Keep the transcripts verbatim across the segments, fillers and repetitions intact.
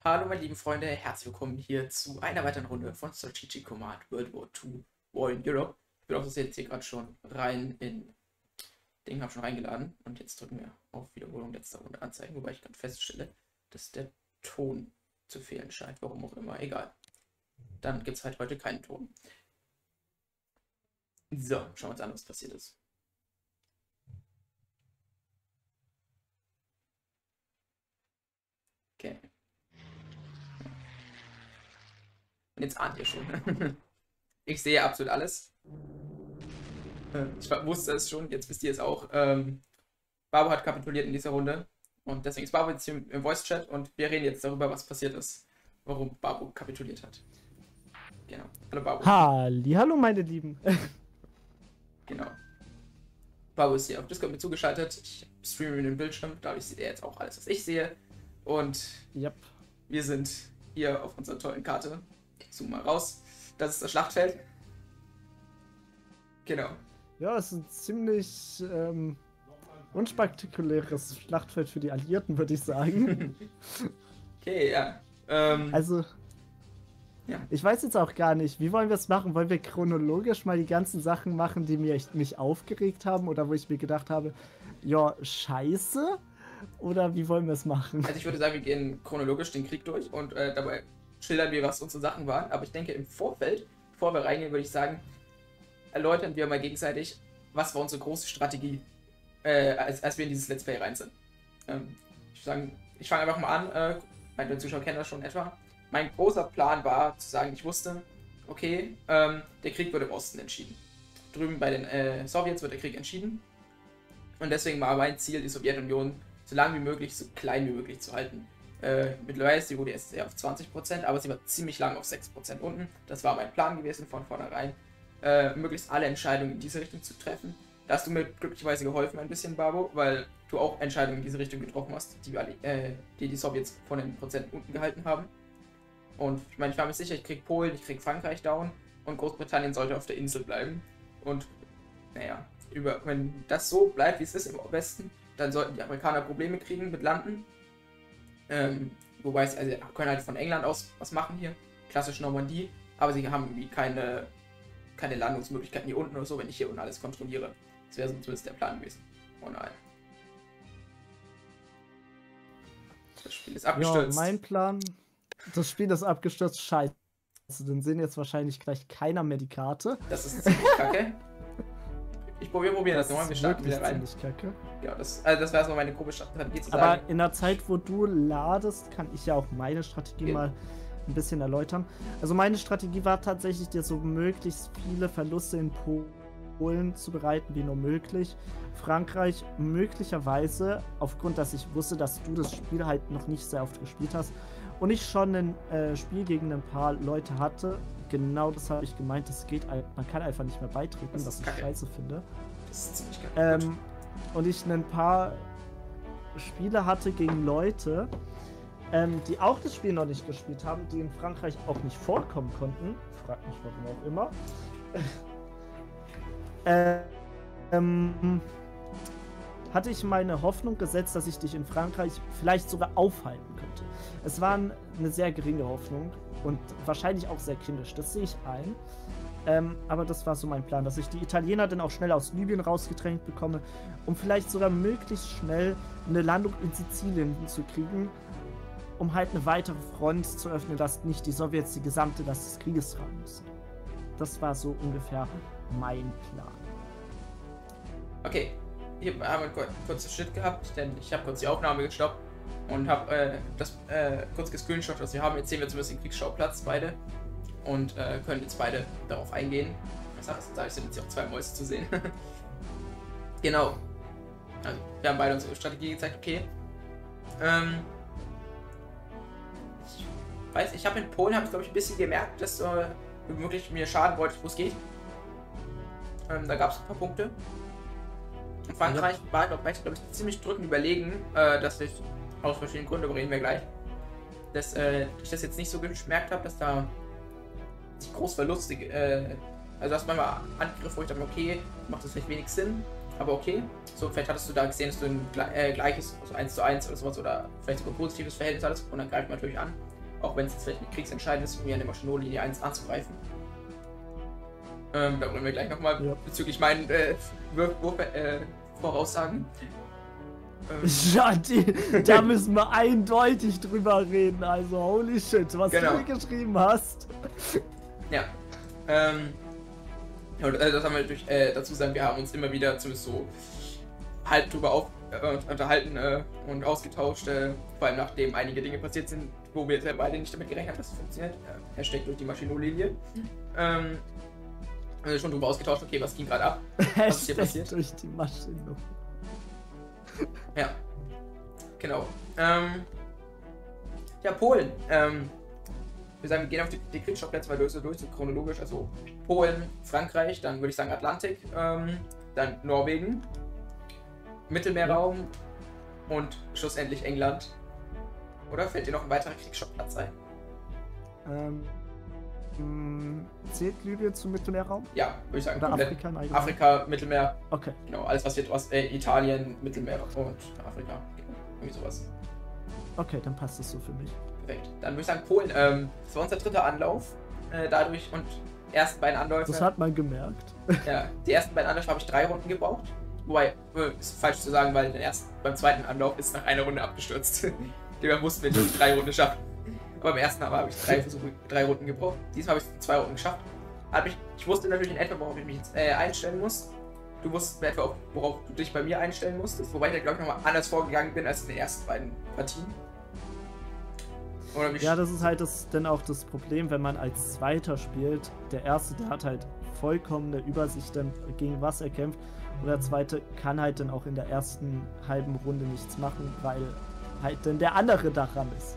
Hallo meine lieben Freunde, herzlich willkommen hier zu einer weiteren Runde von Strategic Command World War zwei War in Europe. Ich bin auch das jetzt hier gerade schon rein in Ding, habe schon reingeladen und jetzt drücken wir auf Wiederholung letzter Runde anzeigen, wobei ich gerade feststelle, dass der Ton zu fehlen scheint, warum auch immer, egal. Dann gibt es halt heute keinen Ton. So, schauen wir uns an, was passiert ist. Okay. Und jetzt ahnt ihr schon. Ich sehe absolut alles. Ich wusste es schon, jetzt wisst ihr es auch. Ähm, Babo hat kapituliert in dieser Runde. Und deswegen ist Babo jetzt hier im Voice-Chat und wir reden jetzt darüber, was passiert ist. Warum Babo kapituliert hat. Genau. Hallo Babo. Hallihallo meine Lieben. Genau. Babo ist hier auf Discord mit zugeschaltet. Ich streame den Bildschirm, dadurch sieht er jetzt auch alles, was ich sehe. Und yep. Wir sind hier auf unserer tollen Karte. Ich zoome mal raus. Das ist das Schlachtfeld. Genau. Ja, es ist ein ziemlich ähm, unspektakuläres Schlachtfeld für die Alliierten, würde ich sagen. Okay, ja. Ähm, also, ja. Ich weiß jetzt auch gar nicht, wie wollen wir es machen? Wollen wir chronologisch mal die ganzen Sachen machen, die mich, mich aufgeregt haben oder wo ich mir gedacht habe, ja, scheiße? Oder wie wollen wir es machen? Also ich würde sagen, wir gehen chronologisch den Krieg durch und äh, dabei schildern wir, was unsere Sachen waren. Aber ich denke, im Vorfeld, bevor wir reingehen, würde ich sagen, erläutern wir mal gegenseitig, was war unsere große Strategie, äh, als, als wir in dieses Let's Play rein sind. Ähm, ich sagen, ich fange einfach mal an, äh, meine Zuschauer kennen das schon etwa. Mein großer Plan war, zu sagen, ich wusste, okay, ähm, der Krieg wird im Osten entschieden. Drüben bei den äh, Sowjets wird der Krieg entschieden. Und deswegen war mein Ziel, die Sowjetunion so lange wie möglich, so klein wie möglich zu halten. Äh, mittlerweile ist die U D S S R auf zwanzig Prozent, aber sie war ziemlich lang auf sechs Prozent unten. Das war mein Plan gewesen von vornherein, äh, möglichst alle Entscheidungen in diese Richtung zu treffen. Da hast du mir glücklicherweise geholfen ein bisschen, Babo, weil du auch Entscheidungen in diese Richtung getroffen hast, die äh, die, die Sowjets von den Prozenten unten gehalten haben. Und ich meine, ich war mir sicher, ich krieg Polen, ich krieg Frankreich down und Großbritannien sollte auf der Insel bleiben. Und naja, über, wenn das so bleibt, wie es ist im Westen, dann sollten die Amerikaner Probleme kriegen mit Landen. Ähm, wobei sie also, können halt von England aus was machen hier, klassisch Normandie, aber sie haben irgendwie keine, keine Landungsmöglichkeiten hier unten oder so, wenn ich hier unten alles kontrolliere. Das wäre so zumindest der Plan gewesen. Oh nein. Das Spiel ist abgestürzt. Ja, mein Plan, das Spiel ist abgestürzt, scheiße. Dann sehen jetzt wahrscheinlich gleich keiner mehr die Karte. Das ist ziemlich kacke. Ich probiere probier das, das nochmal, wir starten wieder rein. Kacke. Ja, das, also das wäre so meine grobe Strategie zu sagen. Aber in der ich Zeit, wo du ladest, kann ich ja auch meine Strategie okay. mal ein bisschen erläutern. Also meine Strategie war tatsächlich, dir so möglichst viele Verluste in Polen zu bereiten, wie nur möglich. Frankreich möglicherweise, aufgrund, dass ich wusste, dass du das Spiel halt noch nicht sehr oft gespielt hast und ich schon ein äh, Spiel gegen ein paar Leute hatte. Genau das habe ich gemeint, das geht, man kann einfach nicht mehr beitreten, was ich kacke. scheiße finde. Das ist ziemlich kacke. Ähm, und ich ein paar Spiele hatte gegen Leute, ähm, die auch das Spiel noch nicht gespielt haben, die in Frankreich auch nicht vorkommen konnten. Frag mich warum auch immer. ähm, hatte ich meine Hoffnung gesetzt, dass ich dich in Frankreich vielleicht sogar aufhalten könnte. Es war eine sehr geringe Hoffnung und wahrscheinlich auch sehr kindisch, das sehe ich ein. Ähm, aber das war so mein Plan, dass ich die Italiener dann auch schnell aus Libyen rausgedrängt bekomme, um vielleicht sogar möglichst schnell eine Landung in Sizilien hinzukriegen, um halt eine weitere Front zu öffnen, dass nicht die Sowjets die gesamte Last des Krieges tragen müssen. Das war so ungefähr mein Plan. Okay, hier haben wir einen kurzen Schnitt gehabt, denn ich habe kurz die Aufnahme gestoppt und habe äh, das äh, kurz gescreenshot, was wir haben. Jetzt sehen wir zumindest den Kriegsschauplatz, beide. Und äh, können jetzt beide darauf eingehen. Was heißt, da sind jetzt auch zwei Mäuse zu sehen. Genau. Also, wir haben beide unsere Strategie gezeigt, okay. Ähm, ich weiß, ich habe in Polen, habe ich glaube ich ein bisschen gemerkt, dass äh, du wirklich mir schaden wolltest, wo es geht. Ähm, da gab es ein paar Punkte. In Frankreich ja. war, glaube ich, glaub ich, ziemlich drückend überlegen, äh, dass ich aus verschiedenen Gründen, darüber reden wir gleich, dass äh, ich das jetzt nicht so gemerkt habe, dass da sich groß Verluste, äh, also dass manchmal Angriff, wo ich dachte, okay, macht das vielleicht wenig Sinn, aber okay. So, vielleicht hattest du da gesehen, dass du ein äh, gleiches, also eins zu eins oder sowas, oder vielleicht sogar ein positives Verhältnis hattest und dann greift man natürlich an. auch wenn es jetzt vielleicht nicht kriegsentscheidend ist, um hier an der Maschinenlinie eins anzugreifen. Ähm, da wollen wir gleich nochmal ja. bezüglich meinen äh, Wurf, Wurf, äh, Voraussagen. Ähm, ja, die, da müssen wir eindeutig drüber reden, also holy shit, was genau. du mir geschrieben hast. Ja, ähm, ja, das haben wir durch, äh, dazu sagen, wir haben uns immer wieder zumindest so halb drüber auf, äh, unterhalten äh, und ausgetauscht, äh, vor allem nachdem einige Dinge passiert sind, wo wir jetzt beide nicht damit gerechnet haben, dass es funktioniert. Äh, Hashtag durch die Maschinenlinie. Ähm, also schon drüber ausgetauscht, okay, was ging gerade ab, was ist hier passiert. Durch die Maschine. Ja, genau. Ähm, ja, Polen. Ähm, wir sagen, wir gehen auf die, die Kriegsschauplätze mal durch, so durch, so chronologisch. Also Polen, Frankreich, dann würde ich sagen Atlantik, ähm, dann Norwegen, Mittelmeerraum ja. und schlussendlich England. Oder fällt dir noch ein weiterer Kriegsschauplatz ein? Ähm, zählt Libyen zum Mittelmeerraum? Ja, würde ich sagen. Oder Afrika, nein, Afrika, Mittelmeer. Okay. Genau, alles was jetzt aus äh, Italien, Mittelmeer und Afrika. Irgendwie sowas. Okay, dann passt das so für mich. Perfekt. Dann würde ich sagen, Polen, ähm, das war unser dritter Anlauf. Äh, dadurch und die ersten beiden Anläufe. Das hat man gemerkt. Ja, die ersten beiden Anläufe habe ich drei Runden gebraucht. Wobei, äh, ist falsch zu sagen, weil den ersten, beim zweiten Anlauf ist nach einer Runde abgestürzt. Den mussten wir nicht drei Runden schaffen. Aber beim ersten Mal habe ich drei Versuche, drei Runden gebraucht. Diesmal habe ich zwei Runden geschafft. Hab ich, ich wusste natürlich in etwa, worauf ich mich jetzt, äh, einstellen muss. Du wusstest in etwa auch, worauf du dich bei mir einstellen musstest. Wobei ich da, glaube ich, nochmal anders vorgegangen bin als in den ersten beiden Partien. Oder wie ja, das ist halt das, dann auch das Problem, wenn man als Zweiter spielt. Der Erste, der hat halt vollkommene Übersicht, dann gegen was er kämpft. Und der Zweite kann halt dann auch in der ersten halben Runde nichts machen, weil halt dann der andere daran ist.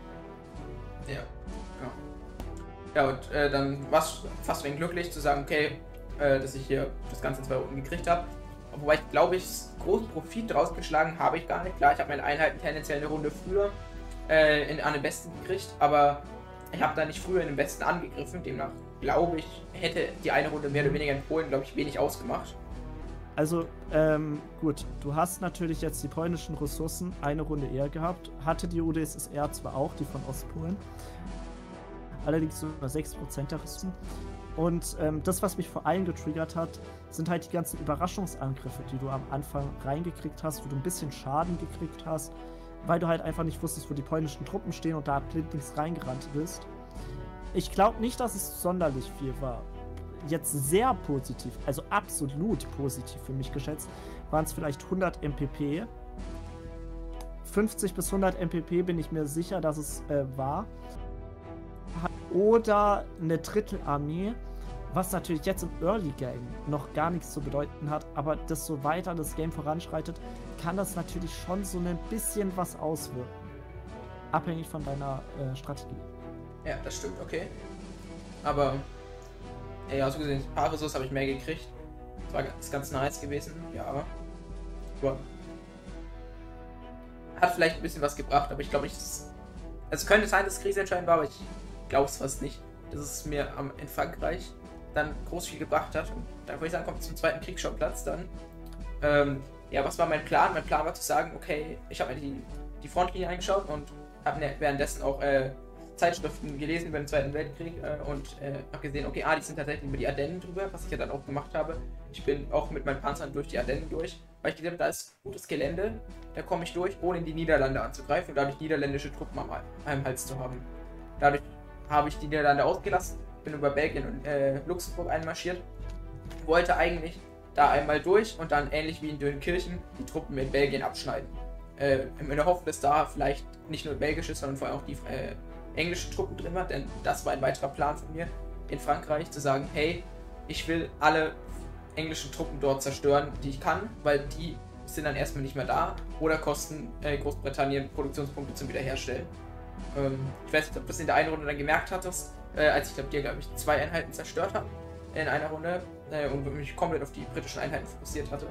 Ja. Ja, ja und äh, dann war es fast ein glücklich zu sagen, okay, äh, dass ich hier das Ganze in zwei Runden gekriegt habe. Wobei ich glaube, ich großen Profit daraus geschlagen habe ich gar nicht. Klar, ich habe meine Einheiten tendenziell eine Runde früher äh, in, an den Besten gekriegt, aber ich habe da nicht früher in den Besten angegriffen. Demnach glaube ich, hätte die eine Runde mehr oder weniger in Polen, glaube ich, wenig ausgemacht. Also, ähm, gut, du hast natürlich jetzt die polnischen Ressourcen eine Runde eher gehabt. Hatte die U d S S R zwar auch, die von Ostpolen. Allerdings nur sechs Prozent der Ressourcen. Und ähm, das, was mich vor allem getriggert hat, sind halt die ganzen Überraschungsangriffe, die du am Anfang reingekriegt hast, wo du ein bisschen Schaden gekriegt hast, weil du halt einfach nicht wusstest, wo die polnischen Truppen stehen und da blindlings reingerannt bist. Ich glaube nicht, dass es sonderlich viel war. Jetzt sehr positiv, also absolut positiv für mich geschätzt, waren es vielleicht hundert M P P. fünfzig bis hundert M P P bin ich mir sicher, dass es äh, war. Oder eine Drittelarmee, was natürlich jetzt im Early Game noch gar nichts zu bedeuten hat, aber desto weiter das Game voranschreitet, kann das natürlich schon so ein bisschen was auswirken. Abhängig von deiner äh, Strategie. Ja, das stimmt, okay. Aber ja, so gesehen, ein paar Ressourcen habe ich mehr gekriegt. Das war ganz, ganz nice gewesen, ja. Aber hat vielleicht ein bisschen was gebracht, aber ich glaube nicht, dass es könnte sein, dass es kriegsentscheidend war, aber ich glaube es fast nicht, dass es mir am, in Frankreich dann groß viel gebracht hat. Und dann würde ich sagen, kommt zum zweiten Kriegsschauplatz dann. Ähm, ja, was war mein Plan? Mein Plan war zu sagen, okay, ich habe mir die, die Frontlinie eingeschaut und habe währenddessen auch äh, Zeitschriften gelesen über den Zweiten Weltkrieg äh, und äh, habe gesehen, okay, ah, die sind tatsächlich über die Ardennen drüber, was ich ja dann auch gemacht habe. Ich bin auch mit meinen Panzern durch die Ardennen durch, weil ich gesehen habe, da ist gutes Gelände, da komme ich durch, ohne in die Niederlande anzugreifen und dadurch niederländische Truppen am, am Hals zu haben. Dadurch habe ich die Niederlande ausgelassen, bin über Belgien und äh, Luxemburg einmarschiert, wollte eigentlich da einmal durch und dann ähnlich wie in Dönkirchen die Truppen in Belgien abschneiden. Äh, in der Hoffnung, dass da vielleicht nicht nur belgische, sondern vor allem auch die äh, englische Truppen drin war, denn das war ein weiterer Plan von mir in Frankreich, zu sagen, hey, ich will alle englischen Truppen dort zerstören, die ich kann, weil die sind dann erstmal nicht mehr da oder kosten äh, Großbritannien Produktionspunkte zum Wiederherstellen. Ähm, ich weiß nicht, ob du das in der einen Runde dann gemerkt hattest, äh, als ich glaube dir, glaube ich, zwei Einheiten zerstört habe in einer Runde äh, und mich komplett auf die britischen Einheiten fokussiert hatte.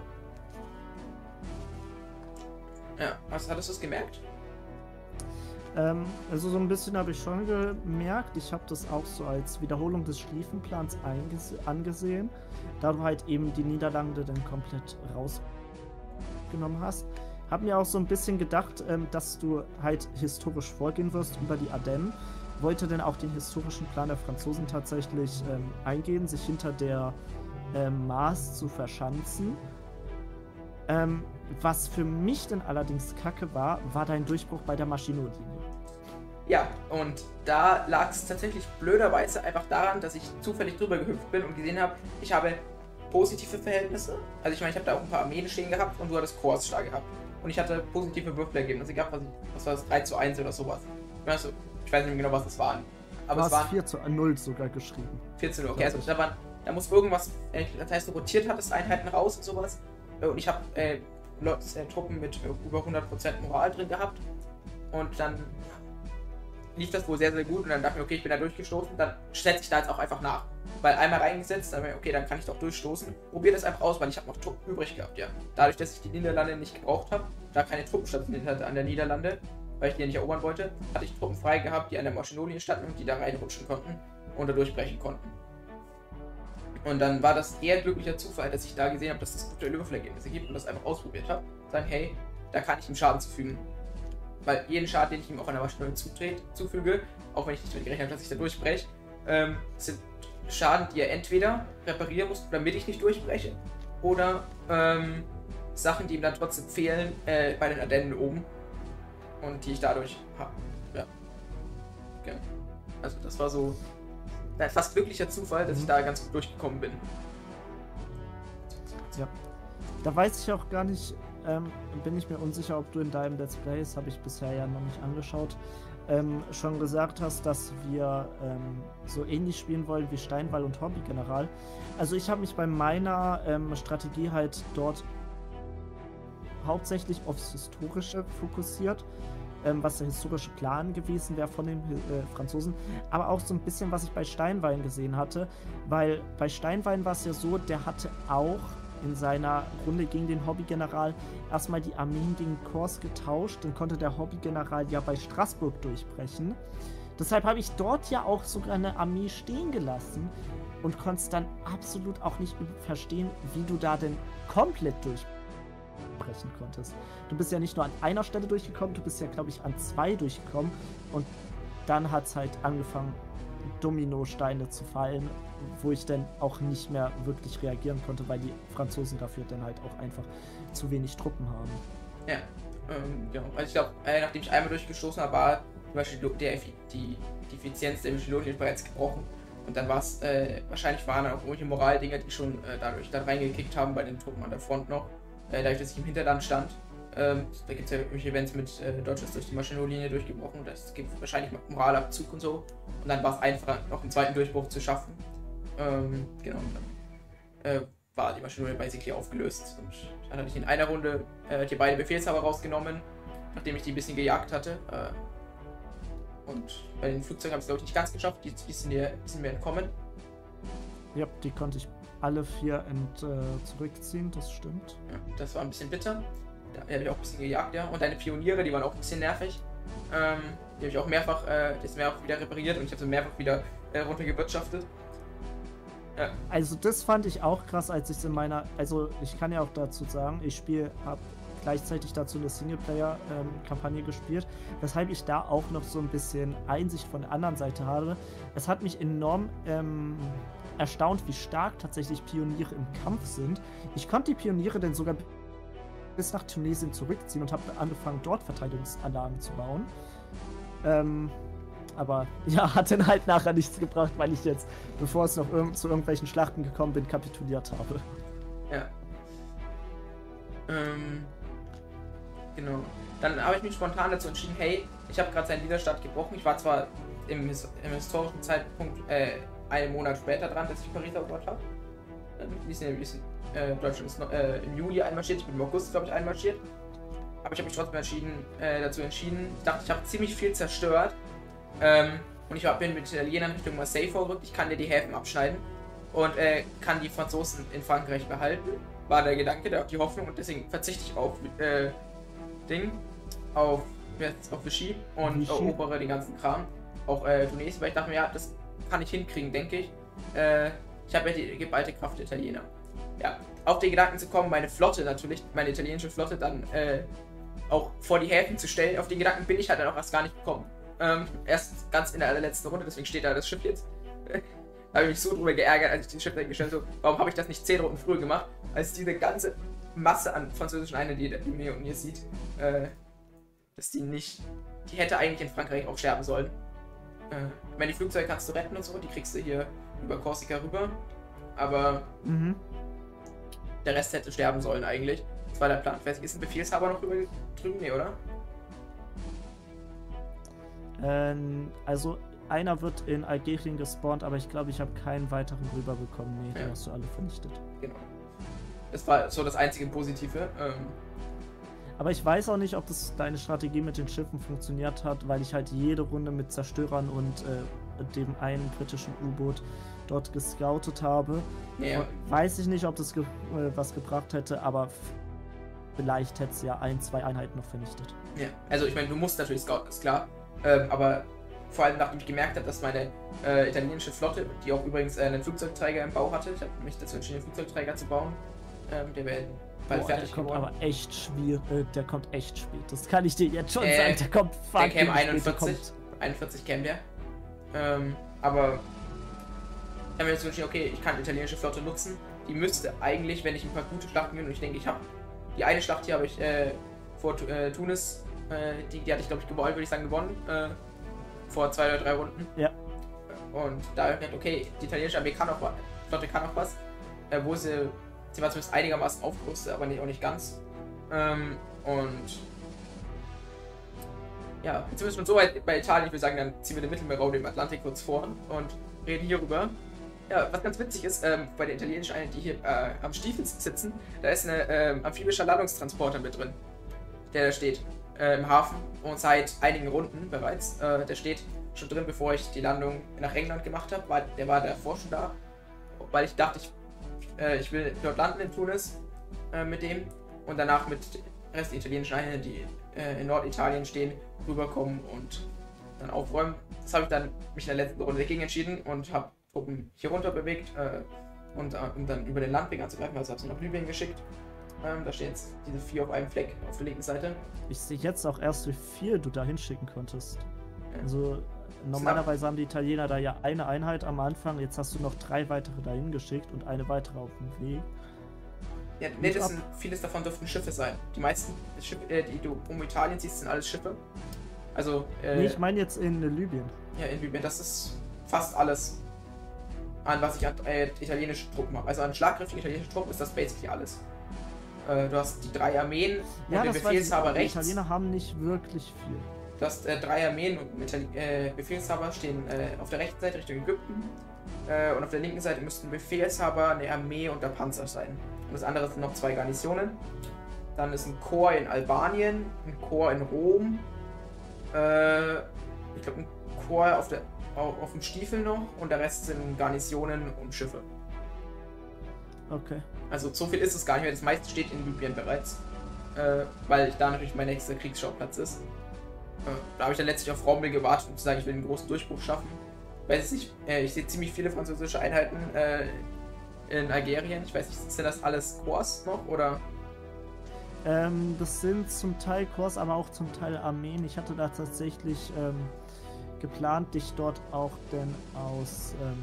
Ja, was hattest du es gemerkt? Ähm, also so ein bisschen habe ich schon gemerkt, ich habe das auch so als Wiederholung des Schlieffenplans angesehen, da du halt eben die Niederlande dann komplett rausgenommen hast. Hab mir auch so ein bisschen gedacht, ähm, dass du halt historisch vorgehen wirst über die Ardennen. Wollte dann auch den historischen Plan der Franzosen tatsächlich ähm, eingehen, sich hinter der ähm, Maas zu verschanzen. Ähm, was für mich dann allerdings kacke war, war dein Durchbruch bei der Maginot-Linie. Ja, und da lag es tatsächlich blöderweise einfach daran, dass ich zufällig drüber gehüpft bin und gesehen habe, ich habe positive Verhältnisse. Also ich meine, ich habe da auch ein paar Armeen stehen gehabt und du hattest Korps stark gehabt. Und ich hatte positive Würfelergebnisse gehabt, was, ich, was war das, drei zu eins oder sowas. Also, ich weiß nicht mehr genau, was das waren. Aber du es waren hast vier zu null sogar geschrieben. vier zu null, okay, also da, waren, da muss irgendwas, das heißt, du rotiert hattest Einheiten raus und sowas. Und ich habe äh, Leute, äh, Truppen mit äh, über hundert Prozent Moral drin gehabt. Und dann lief das wohl sehr, sehr gut. Und dann dachte ich mir, okay, ich bin da durchgestoßen. Dann setze ich da jetzt auch einfach nach. Weil einmal reingesetzt, dann okay, dann kann ich doch durchstoßen. Probier das einfach aus, weil ich habe noch Truppen übrig gehabt, ja. Dadurch, dass ich die Niederlande nicht gebraucht habe, da keine Truppen stationiert hatte an der Niederlande, weil ich die ja nicht erobern wollte, hatte ich Truppen frei gehabt, die an der Maginot-Linie standen und die da reinrutschen konnten und da durchbrechen konnten. Und dann war das eher glücklicher Zufall, dass ich da gesehen habe, dass das gute Würfelergebnisse gibt und das einfach ausprobiert habe. Sagen, hey, da kann ich ihm Schaden zufügen. Weil jeden Schaden, den ich ihm auf einer Maschine zufüge, auch wenn ich nicht damit gerechnet habe, dass ich da durchbreche, ähm, sind Schaden, die er entweder reparieren muss, damit ich nicht durchbreche, oder ähm, Sachen, die ihm dann trotzdem fehlen äh, bei den Ardennen oben und die ich dadurch habe. Ja. Okay. Also das war so ein fast glücklicher Zufall, dass ich da ganz gut durchgekommen bin. Ja. Da weiß ich auch gar nicht, ähm, bin ich mir unsicher, ob du in deinem Let's Play, das habe ich bisher ja noch nicht angeschaut, ähm, schon gesagt hast, dass wir ähm, so ähnlich spielen wollen wie Steinwall und Hobbygeneral. Also ich habe mich bei meiner ähm, Strategie halt dort hauptsächlich aufs Historische fokussiert, ähm, was der historische Plan gewesen wäre von den äh, Franzosen, aber auch so ein bisschen, was ich bei Steinwein gesehen hatte, weil bei Steinwein war es ja so, der hatte auch in seiner Runde gegen den Hobbygeneral erstmal die Armeen gegen Korps getauscht, dann konnte der Hobbygeneral ja bei Straßburg durchbrechen. Deshalb habe ich dort ja auch sogar eine Armee stehen gelassen und konnte es dann absolut auch nicht verstehen, wie du da denn komplett durchbrechen konntest. Du bist ja nicht nur an einer Stelle durchgekommen, du bist ja, glaube ich, an zwei durchgekommen und dann hat es halt angefangen, Dominosteine zu fallen, wo ich dann auch nicht mehr wirklich reagieren konnte, weil die Franzosen dafür dann halt auch einfach zu wenig Truppen haben. Ja, ähm, genau. Also ich glaube, äh, nachdem ich einmal durchgestoßen habe, war zum Beispiel der, die, die Effizienz der Maginot-Linie bereits gebrochen. Und dann war es, äh, wahrscheinlich waren dann auch irgendwelche Moraldinger, die schon äh, dadurch dann reingekickt haben bei den Truppen an der Front noch. Äh, dadurch, dass ich im Hinterland stand. Ähm, da gibt es ja irgendwelche Events mit äh, Deutschland durch die Maginot-Linie durchgebrochen. Das gibt wahrscheinlich Moralabzug und so. Und dann war es einfach, noch einen zweiten Durchbruch zu schaffen. Ähm, genau. Und dann äh, war die Maschine basically aufgelöst. Und dann hatte ich in einer Runde äh, die beiden Befehlshaber rausgenommen, nachdem ich die ein bisschen gejagt hatte. Äh, und bei den Flugzeugen habe ich es, glaube ich, nicht ganz geschafft. Die, die, sind, mir, die sind mir entkommen. Ja, die konnte ich alle vier ent, äh, zurückziehen, das stimmt. Ja, das war ein bisschen bitter. Da habe ich auch ein bisschen gejagt, ja. Und deine Pioniere, die waren auch ein bisschen nervig. Ähm, die habe ich auch mehrfach, äh, das mehrfach wieder repariert und ich habe sie mehrfach wieder äh, runtergewirtschaftet. Ja. Also das fand ich auch krass, als ich es in meiner, also ich kann ja auch dazu sagen, ich spiele, habe gleichzeitig dazu eine Singleplayer-Kampagne ähm, gespielt, weshalb ich da auch noch so ein bisschen Einsicht von der anderen Seite habe. Es hat mich enorm ähm, erstaunt, wie stark tatsächlich Pioniere im Kampf sind. Ich konnte die Pioniere dann sogar bis nach Tunesien zurückziehen und habe angefangen, dort Verteidigungsanlagen zu bauen. Ähm, aber ja, hat dann halt nachher nichts gebracht, weil ich jetzt, bevor es noch irg zu irgendwelchen Schlachten gekommen bin, kapituliert habe. Ja. Ähm, genau. Dann habe ich mich spontan dazu entschieden, hey, ich habe gerade seinen Widerstand gebrochen. Ich war zwar im, im historischen Zeitpunkt äh, einen Monat später dran, dass ich Paris erobert habe. Wir sind ja, wir sind, äh, Deutschland ist noch, äh, im Juli einmarschiert, ich bin im August, glaube ich, einmarschiert. Aber ich habe mich trotzdem entschieden, äh, dazu entschieden. Ich dachte, ich habe ziemlich viel zerstört. Ähm, und ich bin mit Italienern Richtung Marseille vorgerückt. Ich kann dir die Häfen abschneiden und äh, kann die Franzosen in Frankreich behalten. War der Gedanke, der, die Hoffnung, und deswegen verzichte ich auf äh, Ding, auf, auf Vichy und Vichy. erobere den ganzen Kram. Auch äh, Tunesien, weil ich dachte mir, ja, das kann ich hinkriegen, denke ich. Äh, ich habe ja die geballte Kraft der Italiener. Ja, auf den Gedanken zu kommen, meine Flotte natürlich, meine italienische Flotte dann äh, auch vor die Häfen zu stellen. Auf den Gedanken bin ich halt dann auch erst gar nicht gekommen. Ähm, erst ganz in der allerletzten Runde, deswegen steht da das Schiff jetzt. Da habe ich mich so drüber geärgert, als ich das Schiff gestellt habe. So, warum habe ich das nicht zehn Runden früher gemacht, als diese ganze Masse an französischen Einheiten, die, die mir und ihr sieht, äh, dass die nicht, die hätte eigentlich in Frankreich auch sterben sollen. Äh, ich meine, die Flugzeuge kannst du retten und so, die kriegst du hier über Korsika rüber, aber Mhm. der Rest hätte sterben sollen eigentlich. Das war der Plan. Ich weiß nicht, ist ein Befehlshaber noch rüber drüben? Nee, oder? Ähm, also einer wird in Algerien gespawnt, aber ich glaube, ich habe keinen weiteren rüberbekommen. Nee, Ja. den hast du alle vernichtet. Genau. Das war so das einzige Positive. Ähm, Aber ich weiß auch nicht, ob das deine Strategie mit den Schiffen funktioniert hat, weil ich halt jede Runde mit Zerstörern und äh, dem einen britischen U-Boot dort gescoutet habe. ja, Und weiß ich nicht, ob das ge äh, was gebracht hätte, aber vielleicht hätte es ja ein, zwei Einheiten noch vernichtet. ja. Also ich meine, du musst natürlich scouten, ist klar. Ähm, aber vor allem nachdem ich gemerkt habe, dass meine äh, italienische Flotte, die auch übrigens äh, einen Flugzeugträger im Bau hatte, ich habe mich dazu entschieden, einen Flugzeugträger zu bauen. Ähm, der wäre bald Boah, fertig der kommt geworden. aber echt schwierig, äh, der kommt echt spät. Das kann ich dir jetzt schon Äh, sagen, der kommt Der fucking käme spät, der einundvierzig. kommt- einundvierzig käme der. Ähm, aber ich habe mir jetzt entschieden, okay, ich kann die italienische Flotte nutzen. Die müsste eigentlich, wenn ich ein paar gute Schlachten gewinne, und ich denke, ich habe die eine Schlacht hier habe ich äh, vor äh, Tunis, äh, die, die hatte ich glaube ich gewonnen, würde ich sagen, gewonnen. Äh, vor zwei oder drei Runden. Ja. Und da habe ich gedacht, okay, die italienische Armee kann auch was, Flotte kann auch was. Äh, wo sie, sie war zumindest einigermaßen aufgerüstet, aber nicht, auch nicht ganz. Ähm, und ja, jetzt sind wir schon so weit bei Italien, ich würde sagen, dann ziehen wir den Mittelmeerraum dem Atlantik kurz vor und reden hierüber. Ja, was ganz witzig ist, ähm, bei der italienischen Einheit, die hier äh, am Stiefel sitzen, da ist ein ähm, amphibischer Ladungstransporter mit drin, der da steht äh, im Hafen und seit einigen Runden bereits. Äh, der steht schon drin, bevor ich die Landung nach England gemacht habe, war, der war davor schon da, weil ich dachte, ich, äh, ich will dort landen in Tunis äh, mit dem und danach mit den Rest der italienischen Einheiten, die äh, in Norditalien stehen, rüberkommen und dann aufräumen. Das habe ich dann mich in der letzten Runde dagegen entschieden und habe Truppen hier runter bewegt äh, und äh, um dann über den Landweg anzugreifen, also habe sie nach Libyen geschickt. Ähm, da stehen jetzt diese vier auf einem Fleck auf der linken Seite. Ich sehe jetzt auch erst, wie viel du da hinschicken konntest. Ja. Also normalerweise haben die Italiener da ja eine Einheit am Anfang, jetzt hast du noch drei weitere dahin geschickt und eine weitere auf dem Weg. Ja, nee, das sind, vieles davon dürften Schiffe sein. Die meisten Schiffe, äh, die du um Italien siehst, sind alles Schiffe. Also, äh, Nee, ich meine jetzt in äh, Libyen. ja, in Libyen, das ist fast alles, an was ich an äh, italienische Truppen habe. Also an schlagkräftigen italienischen Truppen ist das basically alles. Äh, du hast die drei Armeen Ja, und den das weiß ich. Befehlshaber Die rechts. Italiener haben nicht wirklich viel. Du hast äh, drei Armeen und Itali äh, Befehlshaber stehen äh, auf der rechten Seite Richtung Ägypten. Äh, und auf der linken Seite müssten Befehlshaber, eine Armee und der Panzer sein. Und das andere sind noch zwei Garnisonen. Dann ist ein Korps in Albanien, ein Korps in Rom. Äh, ich glaube ein Korps auf, der, auf, auf dem Stiefel noch und der Rest sind Garnisonen und Schiffe. Okay. Also so viel ist es gar nicht mehr. Das meiste steht in Libyen bereits. Äh, weil da natürlich mein nächster Kriegsschauplatz ist. Äh, da habe ich dann letztlich auf Rommel gewartet, um zu sagen, ich will einen großen Durchbruch schaffen. Weiß ich nicht, äh, ich sehe ziemlich viele französische Einheiten äh, in Algerien. Ich weiß nicht, sind das alles Korps noch oder? Ähm, das sind zum Teil Korps, aber auch zum Teil Armeen. Ich hatte da tatsächlich ähm, geplant, dich dort auch denn aus, ähm,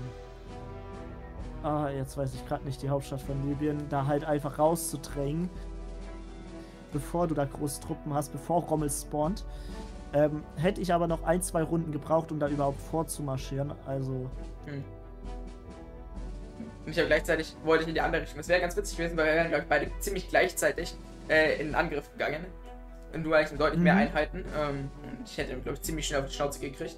ah, jetzt weiß ich gerade nicht die Hauptstadt von Libyen, da halt einfach rauszudrängen, bevor du da große Truppen hast, bevor Rommel spawnt. Ähm, hätte ich aber noch ein, zwei Runden gebraucht, um da überhaupt vorzumarschieren, also... Hm. Und ich habe gleichzeitig, wollte ich in die andere Richtung. Das wäre ganz witzig gewesen, weil wir wären, glaube ich, beide ziemlich gleichzeitig äh, in den Angriff gegangen. Und du eigentlich deutlich mehr Mhm. Einheiten. Ähm, und ich hätte, glaube ich, ziemlich schnell auf die Schnauze gekriegt.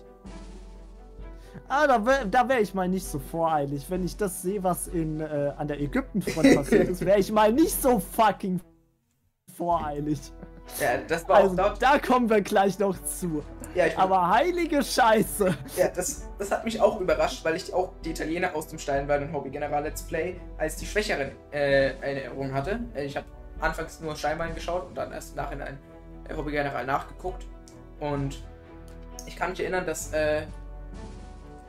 Ah, da wäre da wär ich mal nicht so voreilig. Wenn ich das sehe, was in, äh, an der Ägyptenfront passiert ist, wäre ich mal nicht so fucking voreilig. Ja, das war Also, auch dort. da kommen wir gleich noch zu. Ja, ich Aber heilige Scheiße. Ja, das, das hat mich auch überrascht, weil ich auch die Italiener aus dem Steinbein und Hobby General Let's Play als die schwächeren äh, Erinnerungen hatte. Ich habe anfangs nur Steinbein geschaut und dann erst im Nachhinein äh, Hobby General nachgeguckt. Und ich kann mich erinnern, dass äh,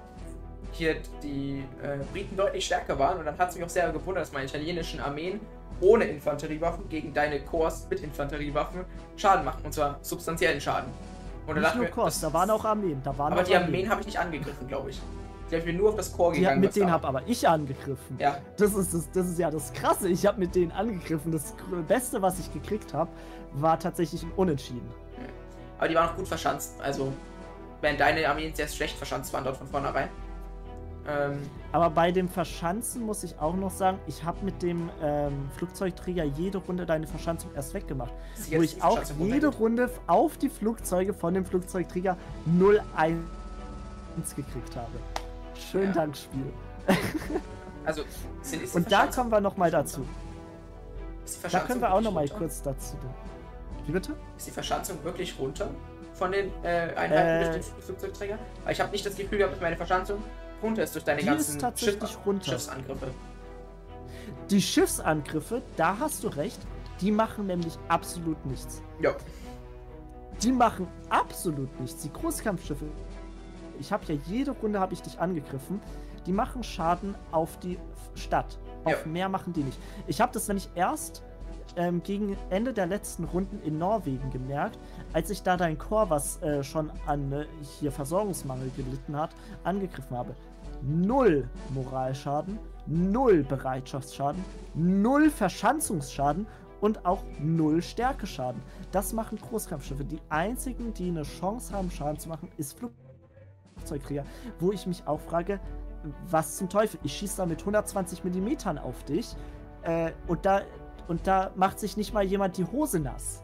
hier die äh, Briten deutlich stärker waren. Und dann hat es mich auch sehr gewundert, dass meine italienischen Armeen ohne Infanteriewaffen gegen deine Korps mit Infanteriewaffen Schaden machen. Und zwar substanziellen Schaden. Und Nicht nur Korps, da waren auch Armeen. Da waren aber auch die Armeen, Armeen habe ich nicht angegriffen, glaube ich. Die habe ich mir nur auf das Korps Die gegangen. mit denen habe aber ich angegriffen. Ja. Das ist, das, das ist ja das Krasse. Ich habe mit denen angegriffen. Das Beste, was ich gekriegt habe, war tatsächlich ein Unentschieden. Aber die waren auch gut verschanzt. Also, während deine Armeen sehr schlecht verschanzt waren dort von vornherein. Ähm, aber bei dem Verschanzen muss ich auch noch sagen, ich habe mit dem ähm, Flugzeugträger jede Runde deine Verschanzung erst weggemacht. Wo ich auch jede Runde auf die Flugzeuge von dem Flugzeugträger null eins gekriegt habe. Schönen ja. Dank, Spiel. Also, sind, ist und da kommen wir nochmal dazu. Da können wir auch nochmal runter? kurz dazu. Wie bitte? Ist die Verschanzung wirklich runter von den äh, Einheiten äh, durch den Flugzeugträger? Weil ich habe nicht das Gefühl gehabt, dass meine Verschanzung runter ist durch deine die ganzen ist tatsächlich Schiff runter. Schiffsangriffe. Die Schiffsangriffe, da hast du recht, die machen nämlich absolut nichts. Ja. Die machen absolut nichts. Die Großkampfschiffe, ich habe ja jede Runde habe ich dich angegriffen, die machen Schaden auf die Stadt. Auf ja. mehr machen die nicht. Ich habe das nämlich erst ähm, gegen Ende der letzten Runden in Norwegen gemerkt, als ich da dein Korps, was äh, schon an äh, hier Versorgungsmangel gelitten hat, angegriffen habe. Null Moralschaden, null Bereitschaftsschaden, null Verschanzungsschaden und auch null Stärkeschaden. Das machen Großkampfschiffe. Die einzigen, die eine Chance haben, Schaden zu machen, ist Flugzeugträger. Wo ich mich auch frage, was zum Teufel? Ich schieße da mit hundertzwanzig Millimetern auf dich äh, und, da, und da macht sich nicht mal jemand die Hose nass.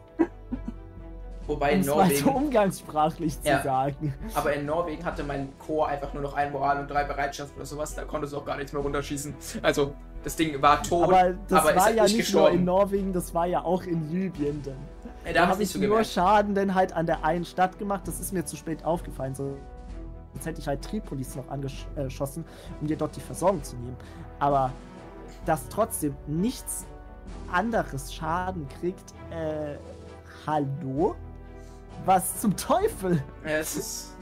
Wobei in um Norwegen. Es mal so umgangssprachlich ja. zu sagen. Aber in Norwegen hatte mein Korps einfach nur noch ein Moral und drei Bereitschaft oder sowas. Da konntest du auch gar nichts mehr runterschießen. Also, das Ding war tot. Aber das aber war ist ja nicht nicht gestorben. nur in Norwegen, das war ja auch in Libyen. Denn. Ja, da da habe habe ich ich so nur gemerkt. Schaden dann halt an der einen Stadt gemacht. Das ist mir zu spät aufgefallen. So, jetzt hätte ich halt Tripolis noch angeschossen, um dir dort die Versorgung zu nehmen. Aber dass trotzdem nichts anderes Schaden kriegt, äh, hallo? Was zum Teufel? Ja, es ist.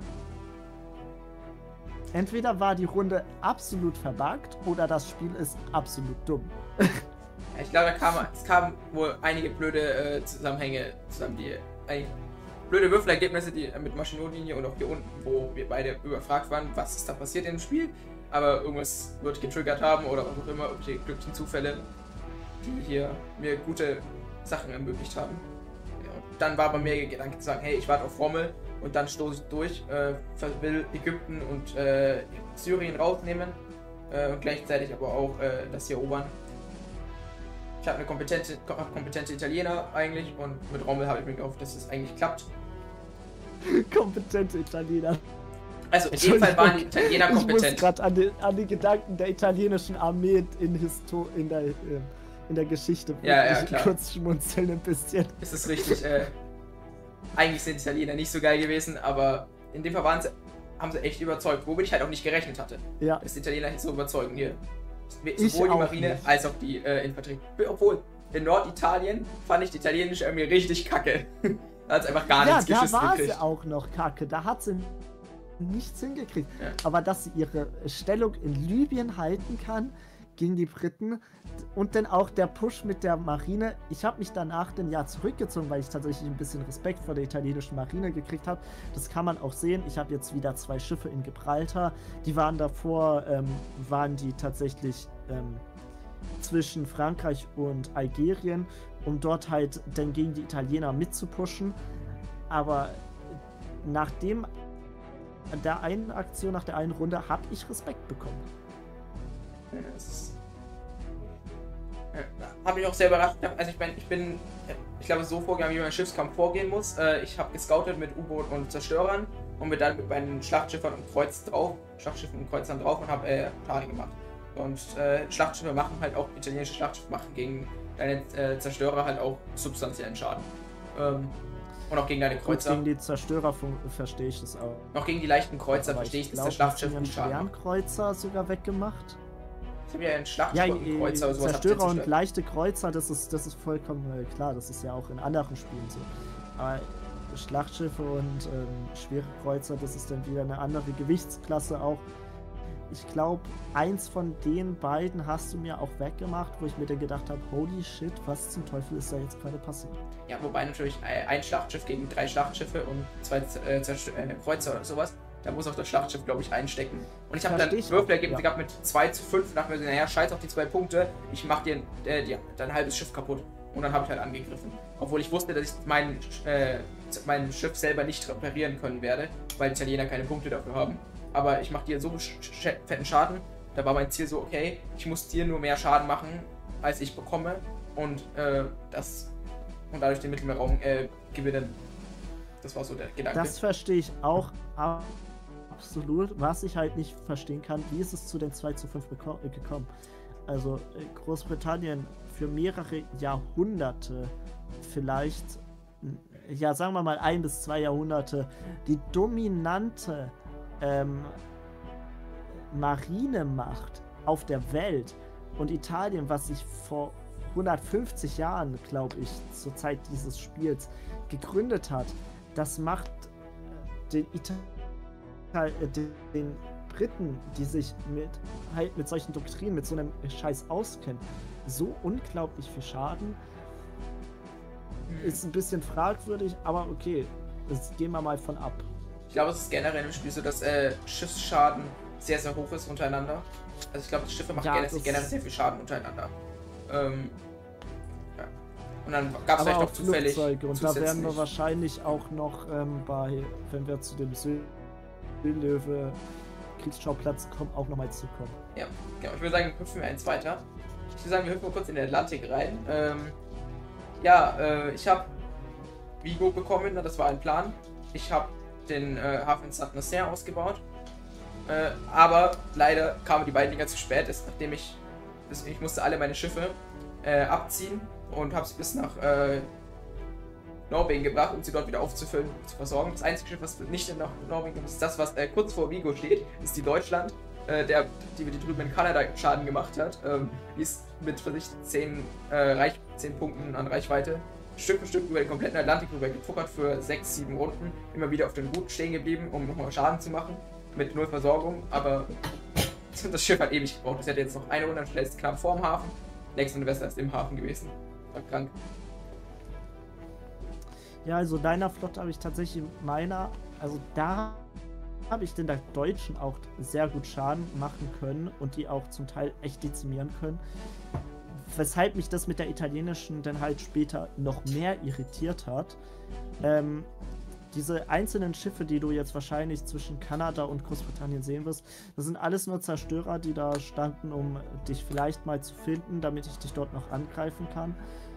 Entweder war die Runde absolut verbuggt oder das Spiel ist absolut dumm. Ja, ich glaube, da kam, es kamen wohl einige blöde äh, Zusammenhänge zusammen, die eigentlich blöde Würfelergebnisse, die äh, mit Maschinenlinie und auch hier unten, wo wir beide überfragt waren, was ist da passiert in dem Spiel. Aber irgendwas wird getriggert haben oder was auch immer, irgendwelche glücklichen Zufälle, die hier mir gute Sachen ermöglicht haben. Ja, und dann war bei mir der Gedanke zu sagen, hey, ich warte auf Rommel und dann stoße ich durch, äh, will Ägypten und äh, Syrien rausnehmen äh, und gleichzeitig aber auch äh, das hier erobern. Ich habe eine kompetente, kompetente Italiener eigentlich und mit Rommel habe ich mir gehofft, dass es eigentlich klappt. Kompetente Italiener. Also in jedem Fall waren die Italiener kompetent. Ich muss gerade an, die, an die Gedanken der italienischen Armee in, Histo in, der, in der Geschichte ja, ja, klar. kurz schmunzeln ein bisschen. Das ist richtig. Äh, eigentlich sind die Italiener nicht so geil gewesen, aber in dem Fall waren sie, haben sie echt überzeugt, womit ich halt auch nicht gerechnet hatte. Ja. Dass die Italiener jetzt so überzeugen hier. Ich Sowohl die auch Marine nicht. als auch die äh, Infanterie. Obwohl, in Norditalien fand ich die italienische Armee richtig kacke. Da hat es einfach gar ja, nichts geschissen da war gekriegt. sie auch noch kacke. Da hat sie nichts hingekriegt. Ja. Aber dass sie ihre Stellung in Libyen halten kann gegen die Briten und dann auch der Push mit der Marine. Ich habe mich danach ein Jahr zurückgezogen, weil ich tatsächlich ein bisschen Respekt vor der italienischen Marine gekriegt habe. Das kann man auch sehen. Ich habe jetzt wieder zwei Schiffe in Gibraltar. Die waren davor, ähm, waren die tatsächlich ähm, zwischen Frankreich und Algerien, um dort halt dann gegen die Italiener mitzupushen. Aber nach dem der einen Aktion, nach der einen Runde, habe ich Respekt bekommen. Ja, das ist. Ja, habe ich auch sehr überrascht. Also ich, mein, ich bin, ich glaube, so vorgegangen, wie man im Schiffskampf vorgehen muss. Ich habe gescoutet mit U-Boot und Zerstörern und bin dann mit meinen Schlachtschiffern und Kreuz drauf, Schlachtschiffen und Kreuzern drauf und habe äh, Schaden gemacht. Und äh, Schlachtschiffe machen halt auch, italienische Schlachtschiffe machen gegen deine äh, Zerstörer halt auch substanziellen Schaden. Ähm, und auch gegen deine Kreuzer. Gut, gegen die Zerstörer verstehe ich das auch. Auch gegen die leichten Kreuzer Aber verstehe ich, dass glaub, der Schlachtschiff einen nicht Schaden macht. schweren Kreuzer sogar weggemacht. Ich habe ja einen Schlachtschiff Ja, und einen Kreuzer oder sowas. Zerstörer und leichte Kreuzer, das ist, das ist vollkommen äh, klar. Das ist ja auch in anderen Spielen so. Aber Schlachtschiffe und ähm, schwere Kreuzer, das ist dann wieder eine andere Gewichtsklasse auch. ich glaube, eins von den beiden hast du mir auch weggemacht, wo ich mir dann gedacht habe, holy shit, was zum Teufel ist da jetzt gerade passiert? Ja, wobei natürlich ein Schlachtschiff gegen drei Schlachtschiffe und zwei äh, äh, Kreuzer oder sowas, da muss auch das Schlachtschiff, glaube ich, einstecken. Und ich habe dann Würfelergebnisse gehabt mit zwei zu fünf und dachte mir, naja, scheiß auf die zwei Punkte, ich mach dir äh, die, dein halbes Schiff kaputt. Und dann habe ich halt angegriffen. Obwohl ich wusste, dass ich mein, äh, mein Schiff selber nicht reparieren können werde, weil Italiener keine Punkte dafür haben. Aber ich mache dir so fetten Schaden, da war mein Ziel so, okay, ich muss dir nur mehr Schaden machen, als ich bekomme. Und äh, das und dadurch den Mittelmeerraum äh, gewinnen. Das war so der Gedanke. Das verstehe ich auch absolut. Was ich halt nicht verstehen kann, wie ist es zu den zwei zu fünf gekommen? Also Großbritannien für mehrere Jahrhunderte, vielleicht, ja sagen wir mal ein bis zwei Jahrhunderte, die dominante ähm, Marinemacht auf der Welt, und Italien, was sich vor hundertfünfzig Jahren, glaube ich, zur Zeit dieses Spiels gegründet hat, das macht den, Ital den, den Briten, die sich mit, halt mit solchen Doktrinen, mit so einem Scheiß auskennen, so unglaublich viel Schaden. Ist ein bisschen fragwürdig, aber okay, das gehen wir mal von ab. Ich glaube, es ist generell im Spiel so, dass äh, Schiffsschaden sehr, sehr hoch ist untereinander. Also ich glaube, die Schiffe machen ja, generell, generell sehr viel Schaden untereinander. Ähm, ja. Und dann gab es vielleicht noch zufällig Flugzeuge, und da werden wir wahrscheinlich auch noch ähm, bei, wenn wir zu dem Seelöwe Kriegsschauplatz kommen, auch nochmal zukommen. Ja, genau. Ich würde sagen, hüpfen wir eins weiter. Ich würde sagen, wir hüpfen kurz in den Atlantik rein. Ähm, ja, äh, ich habe Vigo bekommen, das war ein Plan. Ich habe den äh, Hafen Saint-Nazaire ausgebaut. Äh, aber leider kamen die beiden Dinger zu spät, ist, nachdem ich, ich musste alle meine Schiffe äh, abziehen und habe sie bis nach äh, Norwegen gebracht, um sie dort wieder aufzufüllen, zu versorgen. Das einzige Schiff, was nicht in Norwegen ist, das, was äh, kurz vor Vigo steht, ist die Deutschland, äh, der, die, die drüben in Kanada Schaden gemacht hat. Ähm, die ist mit für sich zehn, äh, Reich, zehn Punkten an Reichweite Stück für Stück über den kompletten Atlantik rüber gepuckert für sechs, sieben Runden, immer wieder auf den Routen stehen geblieben, um nochmal Schaden zu machen, mit null Versorgung, aber das Schiff hat ewig gebraucht. Das hätte jetzt noch eine Runde, dann ist knapp vorm Hafen, nächste Silvester ist im Hafen gewesen. War krank. Ja, also deiner Flotte habe ich tatsächlich meiner, also da habe ich den der Deutschen auch sehr gut Schaden machen können und die auch zum Teil echt dezimieren können. Weshalb mich das mit der italienischen dann halt später noch mehr irritiert hat. Ähm, diese einzelnen Schiffe, die du jetzt wahrscheinlich zwischen Kanada und Großbritannien sehen wirst, das sind alles nur Zerstörer, die da standen, um dich vielleicht mal zu finden, damit ich dich dort noch angreifen kann.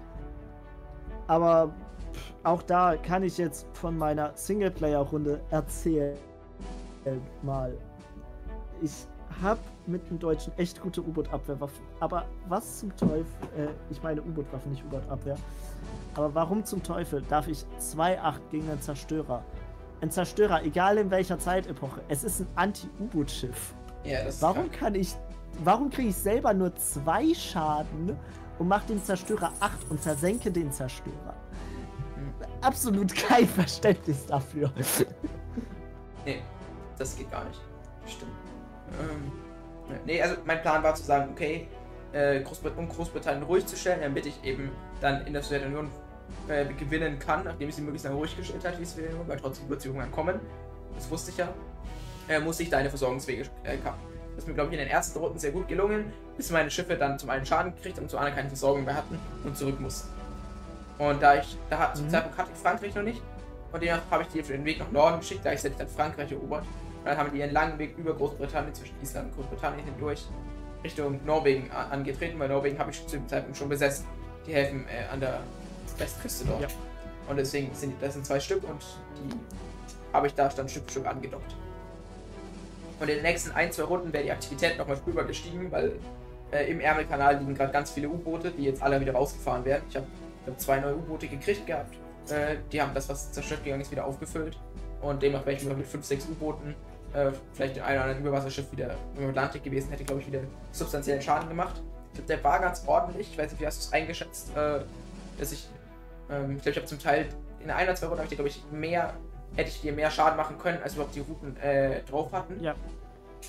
Aber auch da kann ich jetzt von meiner Singleplayer-Runde erzählen. Mal. Ich habe mit dem Deutschen echt gute U-Boot-Abwehrwaffen. Aber was zum Teufel, äh, ich meine U-Boot-Waffen, nicht U-Boot-Abwehr. Aber warum zum Teufel darf ich zwei Komma acht gegen einen Zerstörer? Ein Zerstörer, egal in welcher Zeitepoche, es ist ein Anti-U-Boot-Schiff. Ja, das warum kann ich, warum kriege ich selber nur zwei Schaden und mache dem Zerstörer acht und zersenke den Zerstörer? Hm. Absolut kein Verständnis dafür. Nee, das geht gar nicht. Stimmt. Ähm, nee, also mein Plan war zu sagen, okay, äh, Großbrit um Großbritannien ruhig zu stellen, damit ich eben dann in der Sowjetunion äh, gewinnen kann, nachdem ich sie möglichst lange ruhig gestellt habe, die Sowjetunion, weil trotzdem wird sie irgendwann kommen. Das wusste ich ja. Äh, musste ich da eine Versorgungswege äh, kappen. Das ist mir, glaube ich, in den ersten Runden sehr gut gelungen, bis meine Schiffe dann zum einen Schaden gekriegt und zum anderen keine Versorgung mehr hatten und zurück mussten. Und da ich, da hat, mhm. zum Zeitpunkt hatte ich Frankreich noch nicht, und demnach habe ich die für den Weg nach Norden geschickt, da ich dann Frankreich erobert. Und dann haben die einen langen Weg über Großbritannien, zwischen Island und Großbritannien hindurch, Richtung Norwegen angetreten, weil Norwegen habe ich zu dem Zeitpunkt schon besessen. Die helfen äh, an der Westküste dort. Ja. Und deswegen sind das sind zwei Stück und die habe ich da dann Stück für Stück angedockt. Und in den nächsten ein, zwei Runden wäre die Aktivität nochmal spürbar gestiegen, weil äh, im Ärmelkanal liegen gerade ganz viele U-Boote, die jetzt alle wieder rausgefahren werden. Ich habe hab zwei neue U-Boote gekriegt gehabt. Äh, die haben das, was zerstört gegangen ist, wieder aufgefüllt. Und demnach wäre ich nur mit fünf, sechs U-Booten, äh, vielleicht ein oder anderen Überwasserschiff wieder im Atlantik gewesen, hätte, glaube ich, wieder substanziellen Schaden gemacht. Ich glaube, der war ganz ordentlich. Ich weiß nicht, wie hast du es eingeschätzt, äh, dass ich, ähm, ich glaube, ich habe zum Teil in ein oder zwei Runden, habe ich dir, glaube ich, mehr, hätte ich dir mehr Schaden machen können, als überhaupt die Routen äh, drauf hatten. Ja.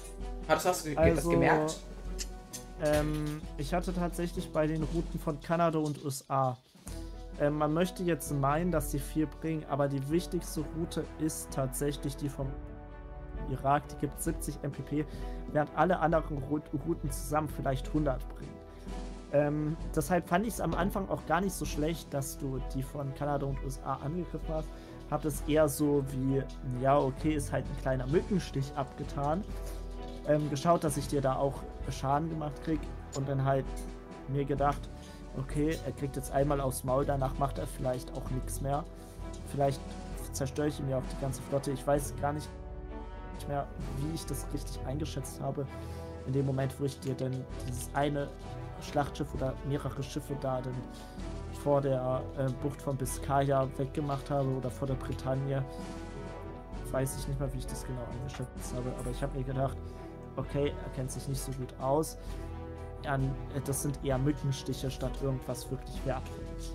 Hast, hast du ge- Also, das gemerkt? Ähm, ich hatte tatsächlich bei den Routen von Kanada und U S A. Ähm, man möchte jetzt meinen, dass sie viel bringen, aber die wichtigste Route ist tatsächlich die vom Irak. Die gibt siebzig M P P, während alle anderen Routen zusammen vielleicht hundert bringen. Ähm, deshalb fand ich es am Anfang auch gar nicht so schlecht, dass du die von Kanada und U S A angegriffen hast. Hab es eher so wie, ja, okay, ist halt ein kleiner Mückenstich abgetan. Ähm, geschaut, dass ich dir da auch Schaden gemacht krieg und dann halt mir gedacht, okay, er kriegt jetzt einmal aufs Maul, danach macht er vielleicht auch nichts mehr. Vielleicht zerstöre ich ihm ja auch die ganze Flotte. Ich weiß gar nicht mehr, wie ich das richtig eingeschätzt habe. In dem Moment, wo ich dir dann dieses eine Schlachtschiff oder mehrere Schiffe da dann vor der äh, Bucht von Biskaya weggemacht habe oder vor der Bretagne. Weiß ich nicht mal, wie ich das genau eingeschätzt habe, aber ich habe mir gedacht, okay, er kennt sich nicht so gut aus. An, das sind eher Mückenstiche statt irgendwas wirklich Wertvolles.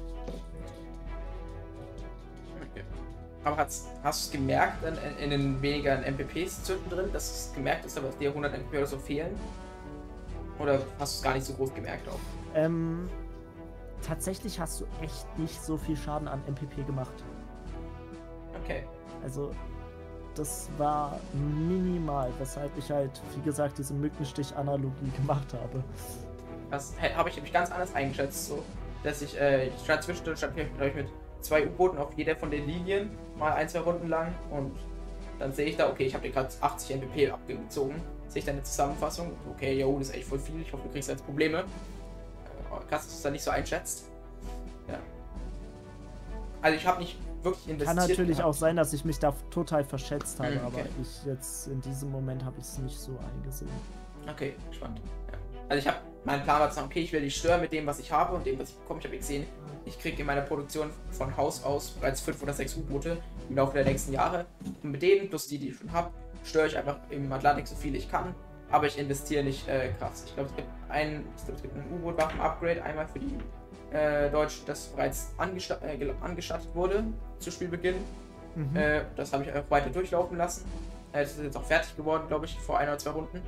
Okay. Aber hast, hast du es gemerkt in, in, in den weniger M P Ps zwischendrin, dass du es gemerkt hast, dass dir hundert M P P oder so fehlen? Oder hast du es gar nicht so groß gemerkt auch? Ähm, tatsächlich hast du echt nicht so viel Schaden an M P P gemacht. Okay. Also, das war minimal, weshalb ich halt, wie gesagt, diese Mückenstich-Analogie gemacht habe. Das habe ich nämlich ganz anders eingeschätzt, so, dass ich, äh, ich stand zwischendurch, stand ich mit zwei U-Booten auf jeder von den Linien, mal ein, zwei Runden lang, und dann sehe ich da, okay, ich habe dir gerade achtzig M P P abgezogen, sehe ich dann eine Zusammenfassung, okay, jo, das ist echt voll viel, ich hoffe, du kriegst jetzt Probleme. Äh, krass, dass du es dann nicht so einschätzt. Ja. Also ich habe nicht wirklich investiert. Kann natürlich gehabt. auch sein, dass ich mich da total verschätzt habe, Mhm, okay. aber ich jetzt in diesem Moment habe ich es nicht so eingesehen. Okay, spannend. Ja. Also ich habe, mein Plan war zu sagen, okay, ich will die stören mit dem, was ich habe und dem, was ich bekomme. Ich habe gesehen, ich kriege in meiner Produktion von Haus aus bereits fünf oder sechs U-Boote im Laufe der nächsten Jahre. Und mit denen, plus die, die ich schon habe, störe ich einfach im Atlantik so viel ich kann. Aber ich investiere nicht äh, krass. Ich glaube, es gibt ein, ich glaube, es gibt ein U-Boot-Waffen-Upgrade, einmal für die äh, Deutschen, das bereits angesta äh, angestattet wurde zu Spielbeginn. Mhm. Äh, das habe ich auch weiter durchlaufen lassen. Äh, das ist jetzt auch fertig geworden, glaube ich, vor ein oder zwei Runden.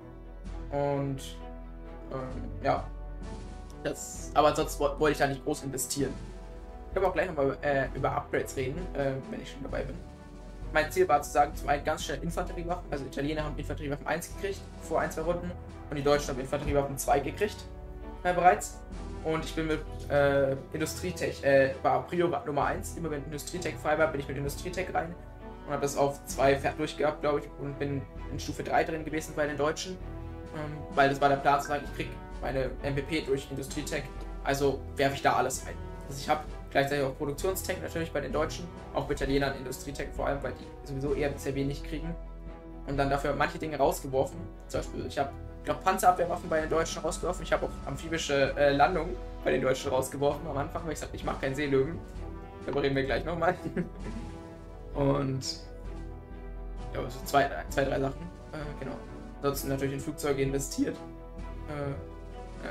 Und ähm, ja, das, aber sonst wollte ich da nicht groß investieren. Ich kann auch gleich nochmal äh, über Upgrades reden, äh, wenn ich schon dabei bin. Mein Ziel war zu sagen, zum einen ganz schnell Infanteriewaffen, also die Italiener haben Infanteriewaffen eins gekriegt, vor ein, zwei Runden, und die Deutschen haben Infanteriewaffen zwei gekriegt, äh, bereits. Und ich bin mit äh, Industrietech, äh, war Prio Nummer eins, immer wenn Industrietech frei war, bin ich mit Industrietech rein und habe das auf zwei durchgehabt, glaube ich, und bin in Stufe drei drin gewesen bei den Deutschen, ähm, weil das war der Plan zu sagen, ich krieg meine M P P durch Industrietech, also werfe ich da alles ein. Also ich habe gleichzeitig auch Produktionstech natürlich bei den Deutschen, auch bei Italienern Industrietech vor allem, weil die sowieso eher sehr wenig kriegen, und dann dafür manche Dinge rausgeworfen. Zum Beispiel, ich habe ich glaube Panzerabwehrwaffen bei den Deutschen rausgeworfen, ich habe auch amphibische äh, Landungen bei den Deutschen rausgeworfen am Anfang, weil ich sagte, ich mache keinen Seelöwen. Darüber reden wir gleich nochmal. Und ja, so zwei, zwei, drei Sachen, äh, genau. Ansonsten natürlich in Flugzeuge investiert. Äh, ja.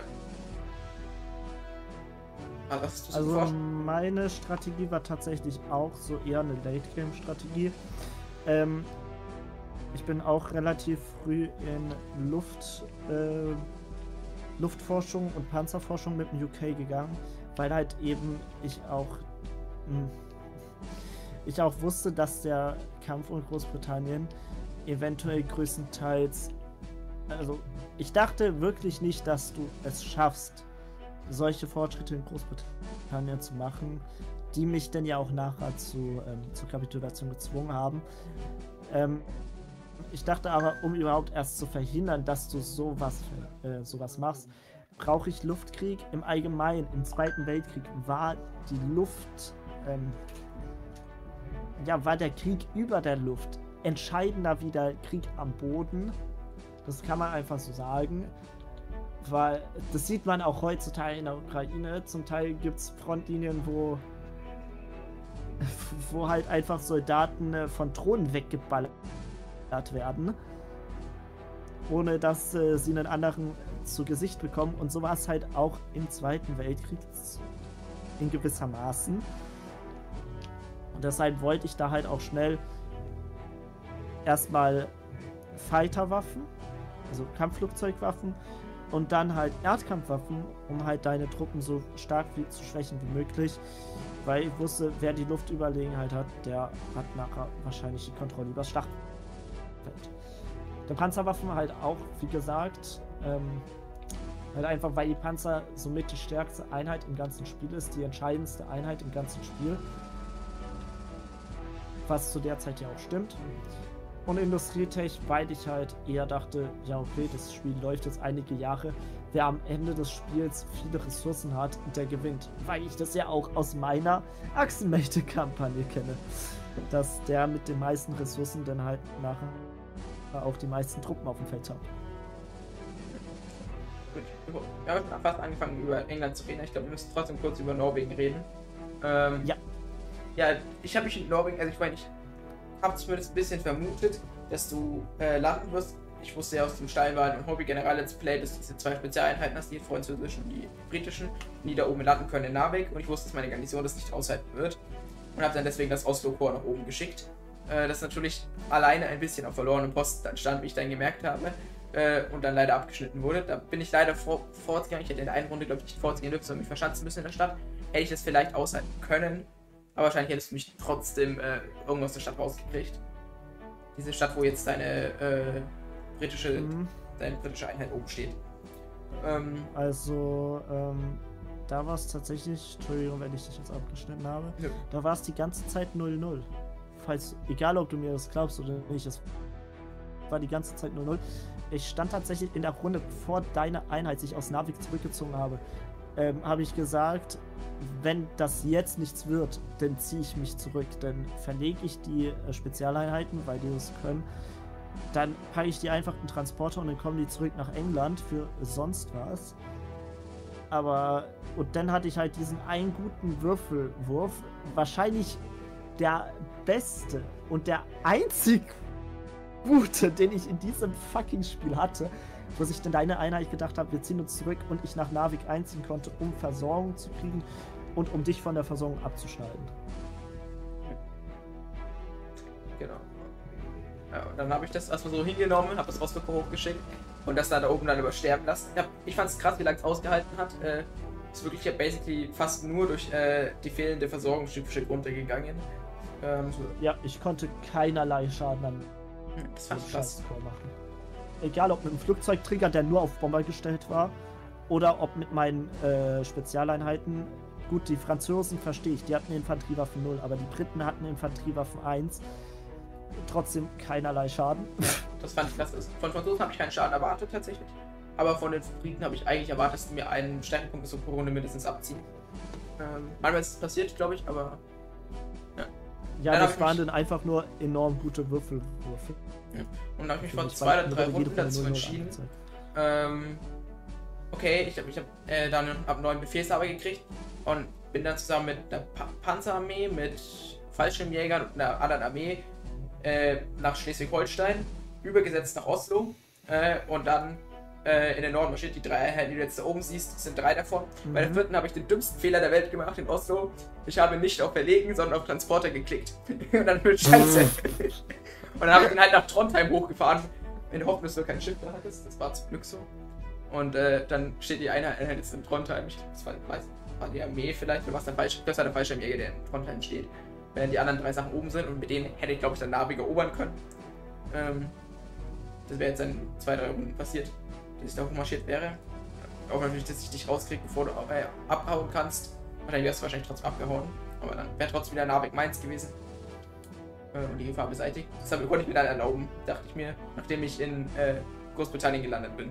Also, also meine Strategie war tatsächlich auch so eher eine Late-Game-Strategie. Ähm, ich bin auch relativ früh in Luft, äh, Luftforschung und Panzerforschung mit dem U K gegangen, weil halt eben ich auch mh, ich auch wusste, dass der Kampf um Großbritannien eventuell größtenteils, also ich dachte wirklich nicht, dass du es schaffst, solche Fortschritte in Großbritannien zu machen, die mich dann ja auch nachher zu, ähm, zur Kapitulation gezwungen haben. Ähm, ich dachte aber, um überhaupt erst zu verhindern, dass du sowas, äh, sowas machst, brauche ich Luftkrieg. Im Allgemeinen, im Zweiten Weltkrieg war die Luft, ähm, ja, war der Krieg über der Luft entscheidender wie der Krieg am Boden. Das kann man einfach so sagen. Weil das sieht man auch heutzutage in der Ukraine. Zum Teil gibt es Frontlinien, wo, wo halt einfach Soldaten von Drohnen weggeballert werden, ohne dass äh, sie einen anderen zu Gesicht bekommen. Und so war es halt auch im Zweiten Weltkrieg in gewissermaßen. Und deshalb wollte ich da halt auch schnell erstmal Fighterwaffen also Kampfflugzeugwaffen und dann halt Erdkampfwaffen, um halt deine Truppen so stark wie, zu schwächen wie möglich. Weil ich wusste, wer die Luftüberlegenheit hat, der hat nachher wahrscheinlich die Kontrolle über das Schlachtfeld. Die Panzerwaffen halt auch, wie gesagt, ähm, halt einfach, weil die Panzer somit die stärkste Einheit im ganzen Spiel ist, die entscheidendste Einheit im ganzen Spiel. Was zu der Zeit ja auch stimmt. Und Industrietech, weil ich halt eher dachte, ja okay, das Spiel läuft jetzt einige Jahre, wer am Ende des Spiels viele Ressourcen hat, der gewinnt. Weil ich das ja auch aus meiner Achsenmächte-Kampagne kenne. Dass der mit den meisten Ressourcen dann halt nachher auch die meisten Truppen auf dem Feld hat. Gut, wir haben fast angefangen über England zu reden. Ich glaube, wir müssen trotzdem kurz über Norwegen reden. Ähm, ja. Ja, ich habe mich in Norwegen, also ich meine, ich habe zumindest ein bisschen vermutet, dass du äh, landen wirst. Ich wusste ja aus dem Steinwald und Hobby General Let's Play, dass du diese zwei Spezialeinheiten hast, die französischen und die britischen, die da oben landen können in Narvik. Und ich wusste, dass meine Garnison das nicht aushalten wird. Und habe dann deswegen das Oslo-Korps nach oben geschickt. Äh, das natürlich alleine ein bisschen auf verlorenen Posten dann stand, wie ich dann gemerkt habe. Äh, und dann leider abgeschnitten wurde. Da bin ich leider vor, fortgegangen. Ich hätte in der einen Runde, glaube ich, nicht fortgehen dürfen, sondern mich verschanzen müssen in der Stadt. Hätte ich das vielleicht aushalten können. Aber wahrscheinlich hättest du mich trotzdem äh, irgendwo aus der Stadt rausgekriegt. Diese Stadt, wo jetzt deine äh, britische, mhm. deine britische Einheit oben steht. Ähm, also, ähm, da war es tatsächlich, Entschuldigung, wenn ich dich jetzt abgeschnitten habe, ja. Da war es die ganze Zeit null null. Falls, egal ob du mir das glaubst oder nicht, es war die ganze Zeit null null. Ich stand tatsächlich in der Runde, bevor deine Einheit sich aus Narvik zurückgezogen habe, ähm, habe ich gesagt, wenn das jetzt nichts wird, dann ziehe ich mich zurück. Dann verlege ich die äh, Spezialeinheiten, weil die das können. Dann packe ich die einfach in Transporter und dann kommen die zurück nach England für sonst was. Aber, und dann hatte ich halt diesen einen guten Würfelwurf. Wahrscheinlich der beste und der einzig gute, den ich in diesem fucking Spiel hatte, wo sich dann deine Einheit gedacht hat, wir ziehen uns zurück und ich nach Narvik einziehen konnte, um Versorgung zu kriegen und um dich von der Versorgung abzuschneiden. Genau. Ja, und dann habe ich das erstmal so hingenommen, habe das Oslo hochgeschickt und das da, da oben dann übersterben lassen. Ja, ich fand es krass, wie lange es ausgehalten hat. Äh, ist wirklich ja basically fast nur durch äh, die fehlende Versorgung Stück für Stück runtergegangen. Ähm, so. Ja, ich konnte keinerlei Schaden an das fand ich krass machen. Egal ob mit einem Flugzeugträger, der nur auf Bomber gestellt war, oder ob mit meinen äh, Spezialeinheiten. Gut, die Franzosen verstehe ich, die hatten Infanteriewaffen null, aber die Briten hatten Infanteriewaffen eins. Trotzdem keinerlei Schaden. Ja, das fand ich klasse. Von Franzosen habe ich keinen Schaden erwartet tatsächlich. Aber von den Briten habe ich eigentlich erwartet, dass die mir einen Stärkepunkt so pro Runde mindestens abziehen. Ähm, manchmal ist es passiert, glaube ich, aber ja. Ja, dann das waren dann einfach nur enorm gute Würfelwürfe. Ja. Und dann habe ich mich vor zwei oder drei Runden dazu entschieden. Ähm, okay, ich habe ich hab, äh, dann ab neuen Befehlshaber gekriegt und bin dann zusammen mit einer pa Panzerarmee, mit Fallschirmjägern und einer anderen Armee äh, nach Schleswig-Holstein, übergesetzt nach Oslo äh, und dann äh, in den Norden marschiert. Die drei Einheiten, die du jetzt da oben siehst, sind drei davon. Mhm. Bei der vierten habe ich den dümmsten Fehler der Welt gemacht in Oslo. Ich habe nicht auf Verlegen, sondern auf Transporter geklickt. Und dann wird Scheiße. Und dann habe ich den halt nach Trondheim hochgefahren, in der Hoffnung, dass du kein Schiff mehr hattest. Das war zum Glück so. Und äh, dann steht die eine Einheit jetzt in Trondheim. Ich glaube, das war, weiß, war die Armee vielleicht. Oder was dann falsch? Das war der Fallschirmjäger, der in Trondheim steht. Wenn die anderen drei Sachen oben sind und mit denen hätte ich, glaube ich, dann Narvik erobern können. Ähm, das wäre jetzt in zwei, drei Runden passiert, dass ich da hochmarschiert wäre. Auch natürlich, dass ich dich rauskriege, bevor du äh, abhauen kannst. Wahrscheinlich wärst du wahrscheinlich trotzdem abgehauen. Aber dann wäre trotzdem wieder Narvik meins gewesen. Äh, und die Gefahr beseitigt. Deshalb konnte ich mir dann erlauben, dachte ich mir, nachdem ich in äh, Großbritannien gelandet bin.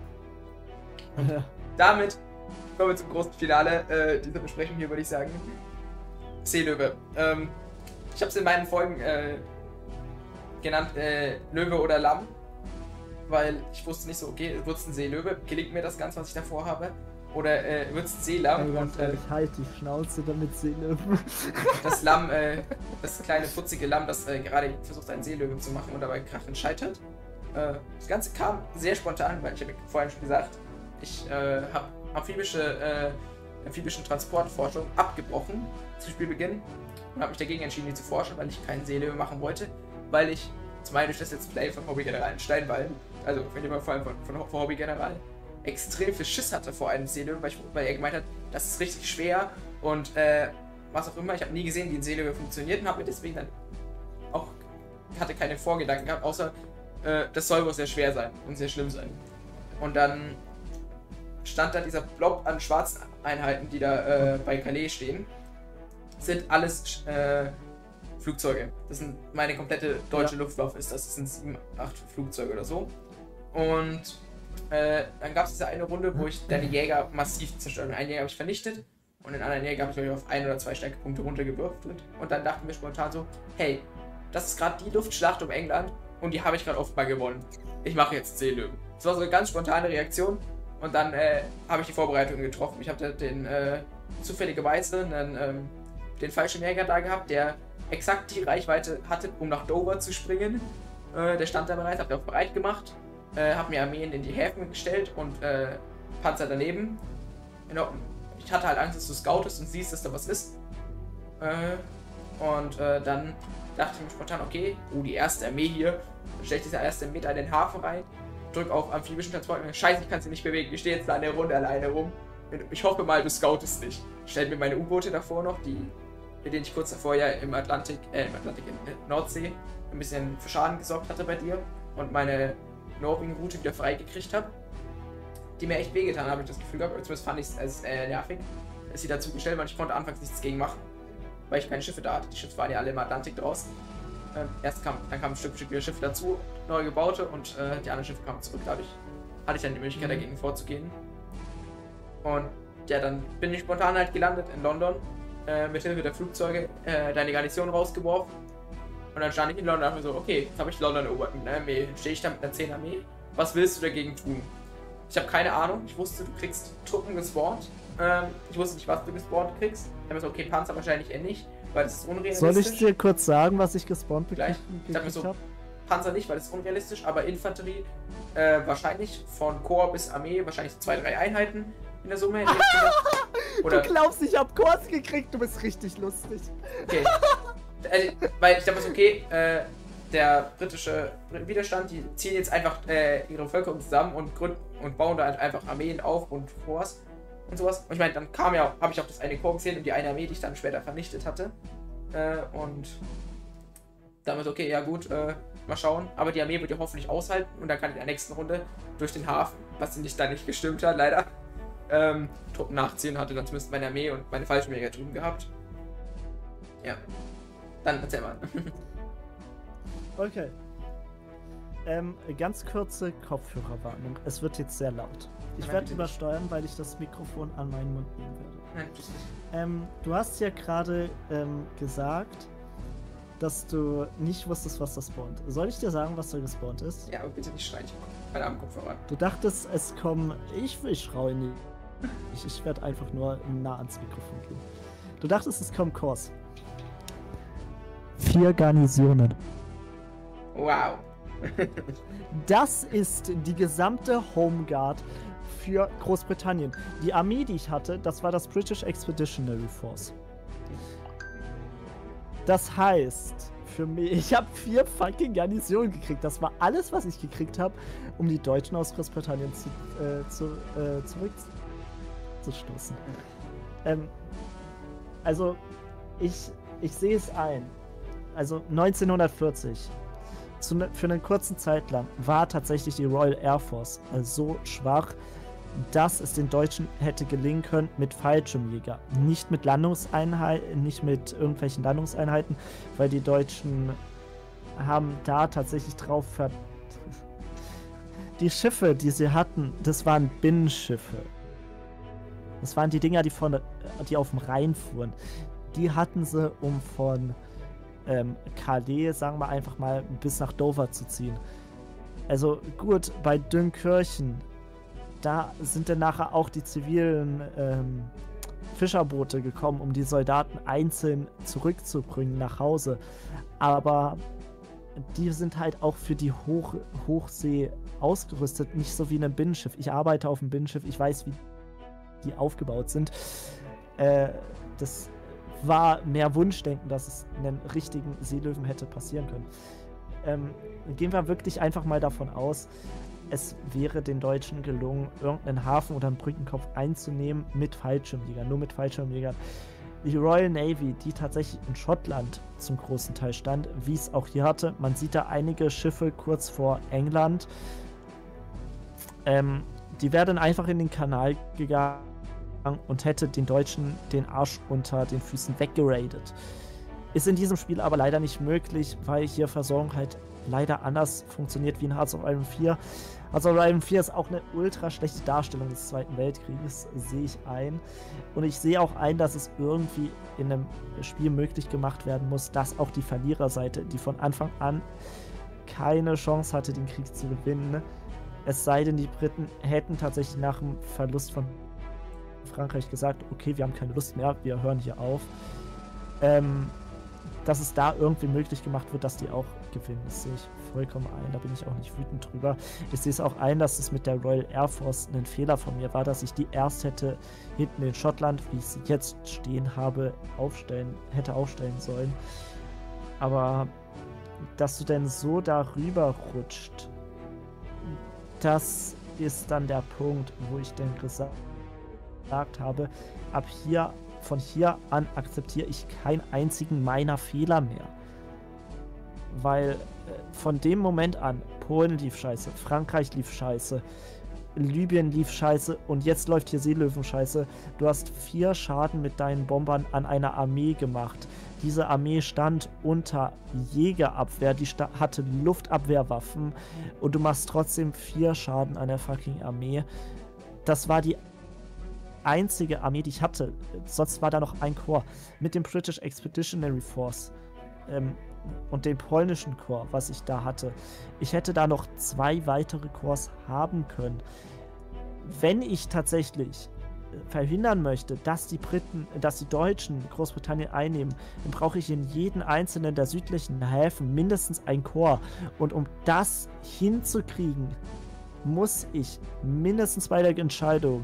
Und ja. Damit kommen wir zum großen Finale äh, dieser Besprechung hier, würde ich sagen. Seelöwe. Ähm, ich habe es in meinen Folgen äh, genannt, äh, Löwe oder Lamm, weil ich wusste nicht so, okay, wird es ein Seelöwe, gelingt mir das Ganze, was ich davor habe, oder äh, wird es ein Seelamm? Ja, und, äh, ich halte die Schnauze damit Seelöwen. Das Lamm, äh, das kleine putzige Lamm, das äh, gerade versucht, einen Seelöwe zu machen und dabei krachend scheitert. Äh, das Ganze kam sehr spontan, weil ich habe vorhin schon gesagt, ich äh, habe amphibische, äh, amphibischen Transportforschung abgebrochen zu Spielbeginn und habe mich dagegen entschieden, die zu forschen, weil ich keinen Seelöwe machen wollte, weil ich zum einen durch das Let's Play von Hobbygeneral in Steinwall, also wenn ihr mal vor allem von, von, von Hobbygeneral, extrem viel Schiss hatte vor einem Seelöwen, weil, weil er gemeint hat, das ist richtig schwer und äh, was auch immer. Ich habe nie gesehen, wie ein Seelöwe funktioniert und habe mir deswegen dann auch, hatte keine Vorgedanken gehabt, außer äh, das soll wohl sehr schwer sein und sehr schlimm sein. Und dann stand da dieser Blob an schwarzen Einheiten, die da äh, bei Calais stehen, sind alles äh, Flugzeuge. Das sind meine komplette deutsche ja. Luftwaffe ist das. Das sind sieben, acht Flugzeuge oder so. Und äh, dann gab es diese eine Runde, wo ich deine Jäger massiv zerstört. Einen Jäger habe ich vernichtet und den anderen Jäger habe ich, glaube ich, auf ein oder zwei Stärkepunkte runtergewürfelt. Und dann dachten wir spontan so, hey, das ist gerade die Luftschlacht um England und die habe ich gerade oft mal gewonnen. Ich mache jetzt Seelöwen. Das war so eine ganz spontane Reaktion und dann äh, habe ich die Vorbereitungen getroffen. Ich habe den äh, zufälligerweise einen, ähm, den falschen Jäger da gehabt, der exakt die Reichweite hatte, um nach Dover zu springen. Äh, der stand da bereits, habe den auch bereit gemacht, äh, habe mir Armeen in die Häfen gestellt und äh, Panzer daneben. Genau. Ich hatte halt Angst, dass du scoutest und siehst, dass da was ist. Äh, und äh, dann dachte ich mir spontan, okay, oh, die erste Armee hier. Dann stelle ich diese erste Armee da in den Hafen rein, drück auf amphibischen Transport und scheiße, ich kann sie nicht bewegen. Ich stehe jetzt da in der Runde alleine rum. Ich hoffe mal, du scoutest nicht. Stell mir meine U-Boote davor noch, die, mit denen ich kurz davor ja im Atlantik, äh, im Atlantik, in der Nordsee ein bisschen für Schaden gesorgt hatte bei dir und meine Norwegen-Route wieder freigekriegt habe. Die mir echt wehgetan habe, ich das Gefühl gehabt, zumindest fand ich es als äh, nervig, dass sie dazu gestellt waren. Ich konnte anfangs nichts gegen machen, weil ich keine Schiffe da hatte. Die Schiffe waren ja alle im Atlantik draußen. Ähm, erst kam, dann kamen Stück für Stück wieder Schiffe dazu, neu gebaute und äh, die anderen Schiffe kamen zurück. Dadurch hatte ich dann die Möglichkeit, dagegen vorzugehen. Und ja, dann bin ich spontan halt gelandet in London, äh, mit Hilfe der Flugzeuge, äh, deine Garnison rausgeworfen. Und dann stand ich in London und dachte mir so, okay, jetzt habe ich London erobert mit einer Armee. Dann stehe ich da mit einer zehn Armee. Was willst du dagegen tun? Ich habe keine Ahnung. Ich wusste, du kriegst Truppen gespawnt. Ähm, ich wusste nicht, was du gespawnt kriegst. Ich habe mir so, okay, Panzer wahrscheinlich eher nicht, weil das ist unrealistisch. Soll ich dir kurz sagen, was ich gespawnt Gleich. Ich habe mir so, Panzer nicht, weil das ist unrealistisch, aber Infanterie äh, wahrscheinlich von Korps bis Armee, wahrscheinlich zwei, drei Einheiten in der Summe. Oder du glaubst, ich habe Korps gekriegt, du bist richtig lustig. Okay. äh, weil ich dachte so, okay, äh, der britische Widerstand, die ziehen jetzt einfach äh, ihre Bevölkerung zusammen und gründen und bauen da halt einfach Armeen auf und Forts und sowas. Und ich meine, dann kam ja, habe ich auch das eine Korps gesehen und die eine Armee, die ich dann später vernichtet hatte. Äh, und damit okay, ja gut, äh, mal schauen. Aber die Armee wird ja hoffentlich aushalten und dann kann ich in der nächsten Runde durch den Hafen, was nicht da nicht gestimmt hat, leider, ähm, Truppen nachziehen, hatte dann zumindest meine Armee und meine Fallschirmjäger drüben gehabt. Ja. Dann erzähl mal. Okay. Ähm, ganz kurze Kopfhörerwarnung. Es wird jetzt sehr laut. Ich werde übersteuern, weil ich das Mikrofon an meinen Mund nehmen werde. Nein, bitte nicht. Ähm, du hast ja gerade ähm, gesagt, dass du nicht wusstest, was das spawnt. Soll ich dir sagen, was da gespawnt ist? Ja, aber bitte nicht schreien. Ich meine am Kopfhörer. Du dachtest, es kommen... Ich, ich schreie nicht. Ich, ich werde einfach nur nah ans Mikrofon gehen. Du dachtest, es kommen Korps. Vier Garnisonen. Wow. Das ist die gesamte Home Guard für Großbritannien. Die Armee, die ich hatte, das war das British Expeditionary Force. Das heißt, für mich, ich habe vier fucking Garnisonen gekriegt. Das war alles, was ich gekriegt habe, um die Deutschen aus Großbritannien zu, äh, zu, äh, zurückzustoßen. Ähm, also, ich, ich sehe es ein. Also neunzehnhundertvierzig. Zu ne, für eine kurze Zeit lang war tatsächlich die Royal Air Force so schwach, dass es den Deutschen hätte gelingen können mit Fallschirmjäger. Nicht mit Landungseinheiten, nicht mit irgendwelchen Landungseinheiten, weil die Deutschen haben da tatsächlich drauf ver... Die Schiffe, die sie hatten, das waren Binnenschiffe. Das waren die Dinger, die, von, die auf dem Rhein fuhren. Die hatten sie, um von ähm, Calais, sagen wir einfach mal, bis nach Dover zu ziehen. Also gut, bei Dünkirchen, da sind dann nachher auch die zivilen ähm, Fischerboote gekommen, um die Soldaten einzeln zurückzubringen nach Hause. Aber die sind halt auch für die Hoch Hochsee ausgerüstet, nicht so wie ein Binnenschiff. Ich arbeite auf einem Binnenschiff, ich weiß, wie die aufgebaut sind. Äh, das war mehr Wunschdenken, dass es einen richtigen Seelöwen hätte passieren können. ähm, gehen wir wirklich einfach mal davon aus, es wäre den Deutschen gelungen, irgendeinen Hafen oder einen Brückenkopf einzunehmen mit Fallschirmjägern, nur mit Fallschirmjägern. Die Royal Navy, die tatsächlich in Schottland zum großen Teil stand, wie es auch hier hatte. Man sieht da einige Schiffe kurz vor England. Ähm, die wäre dann einfach in den Kanal gegangen und hätte den Deutschen den Arsch unter den Füßen weggeradet. Ist in diesem Spiel aber leider nicht möglich, weil hier Versorgung halt leider anders funktioniert wie in Hearts of Iron vier. Hearts of Iron vier ist auch eine ultra schlechte Darstellung des Zweiten Weltkrieges, sehe ich ein. Und ich sehe auch ein, dass es irgendwie in einem Spiel möglich gemacht werden muss, dass auch die Verliererseite, die von Anfang an keine Chance hatte, den Krieg zu gewinnen, es sei denn, die Briten hätten tatsächlich nach dem Verlust von Frankreich gesagt, okay, wir haben keine Lust mehr, wir hören hier auf. Ähm, dass es da irgendwie möglich gemacht wird, dass die auch gewinnen. Das sehe ich vollkommen ein, da bin ich auch nicht wütend drüber. Ich sehe es auch ein, dass es mit der Royal Air Force ein Fehler von mir war, dass ich die erst hätte hinten in Schottland, wie ich sie jetzt stehen habe, aufstellen, hätte aufstellen sollen. Aber dass du denn so darüber rutscht, das ist dann der Punkt, wo ich dann gesagt habe, ab hier von hier an akzeptiere ich keinen einzigen meiner Fehler mehr. Weil äh, von dem Moment an, Polen lief scheiße, Frankreich lief scheiße, Libyen lief scheiße und jetzt läuft hier Seelöwen scheiße. Du hast vier Schaden mit deinen Bombern an einer Armee gemacht. Diese Armee stand unter Jägerabwehr, die hatte Luftabwehrwaffen und du machst trotzdem vier Schaden an der fucking Armee. Das war die einzige Armee, die ich hatte. Sonst war da noch ein Korps mit dem British Expeditionary Force ähm, und dem polnischen Korps, was ich da hatte. Ich hätte da noch zwei weitere Korps haben können. Wenn ich tatsächlich verhindern möchte, dass die Briten, dass die Deutschen Großbritannien einnehmen, dann brauche ich in jeden einzelnen der südlichen Häfen mindestens ein Korps. Und um das hinzukriegen, muss ich mindestens bei der Entscheidung,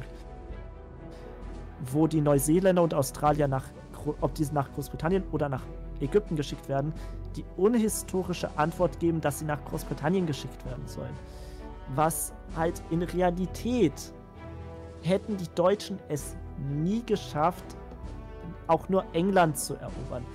wo die Neuseeländer und Australier nach, ob diese nach Großbritannien oder nach Ägypten geschickt werden, die unhistorische Antwort geben, dass sie nach Großbritannien geschickt werden sollen. Was halt in Realität hätten die Deutschen es nie geschafft, auch nur England zu erobern.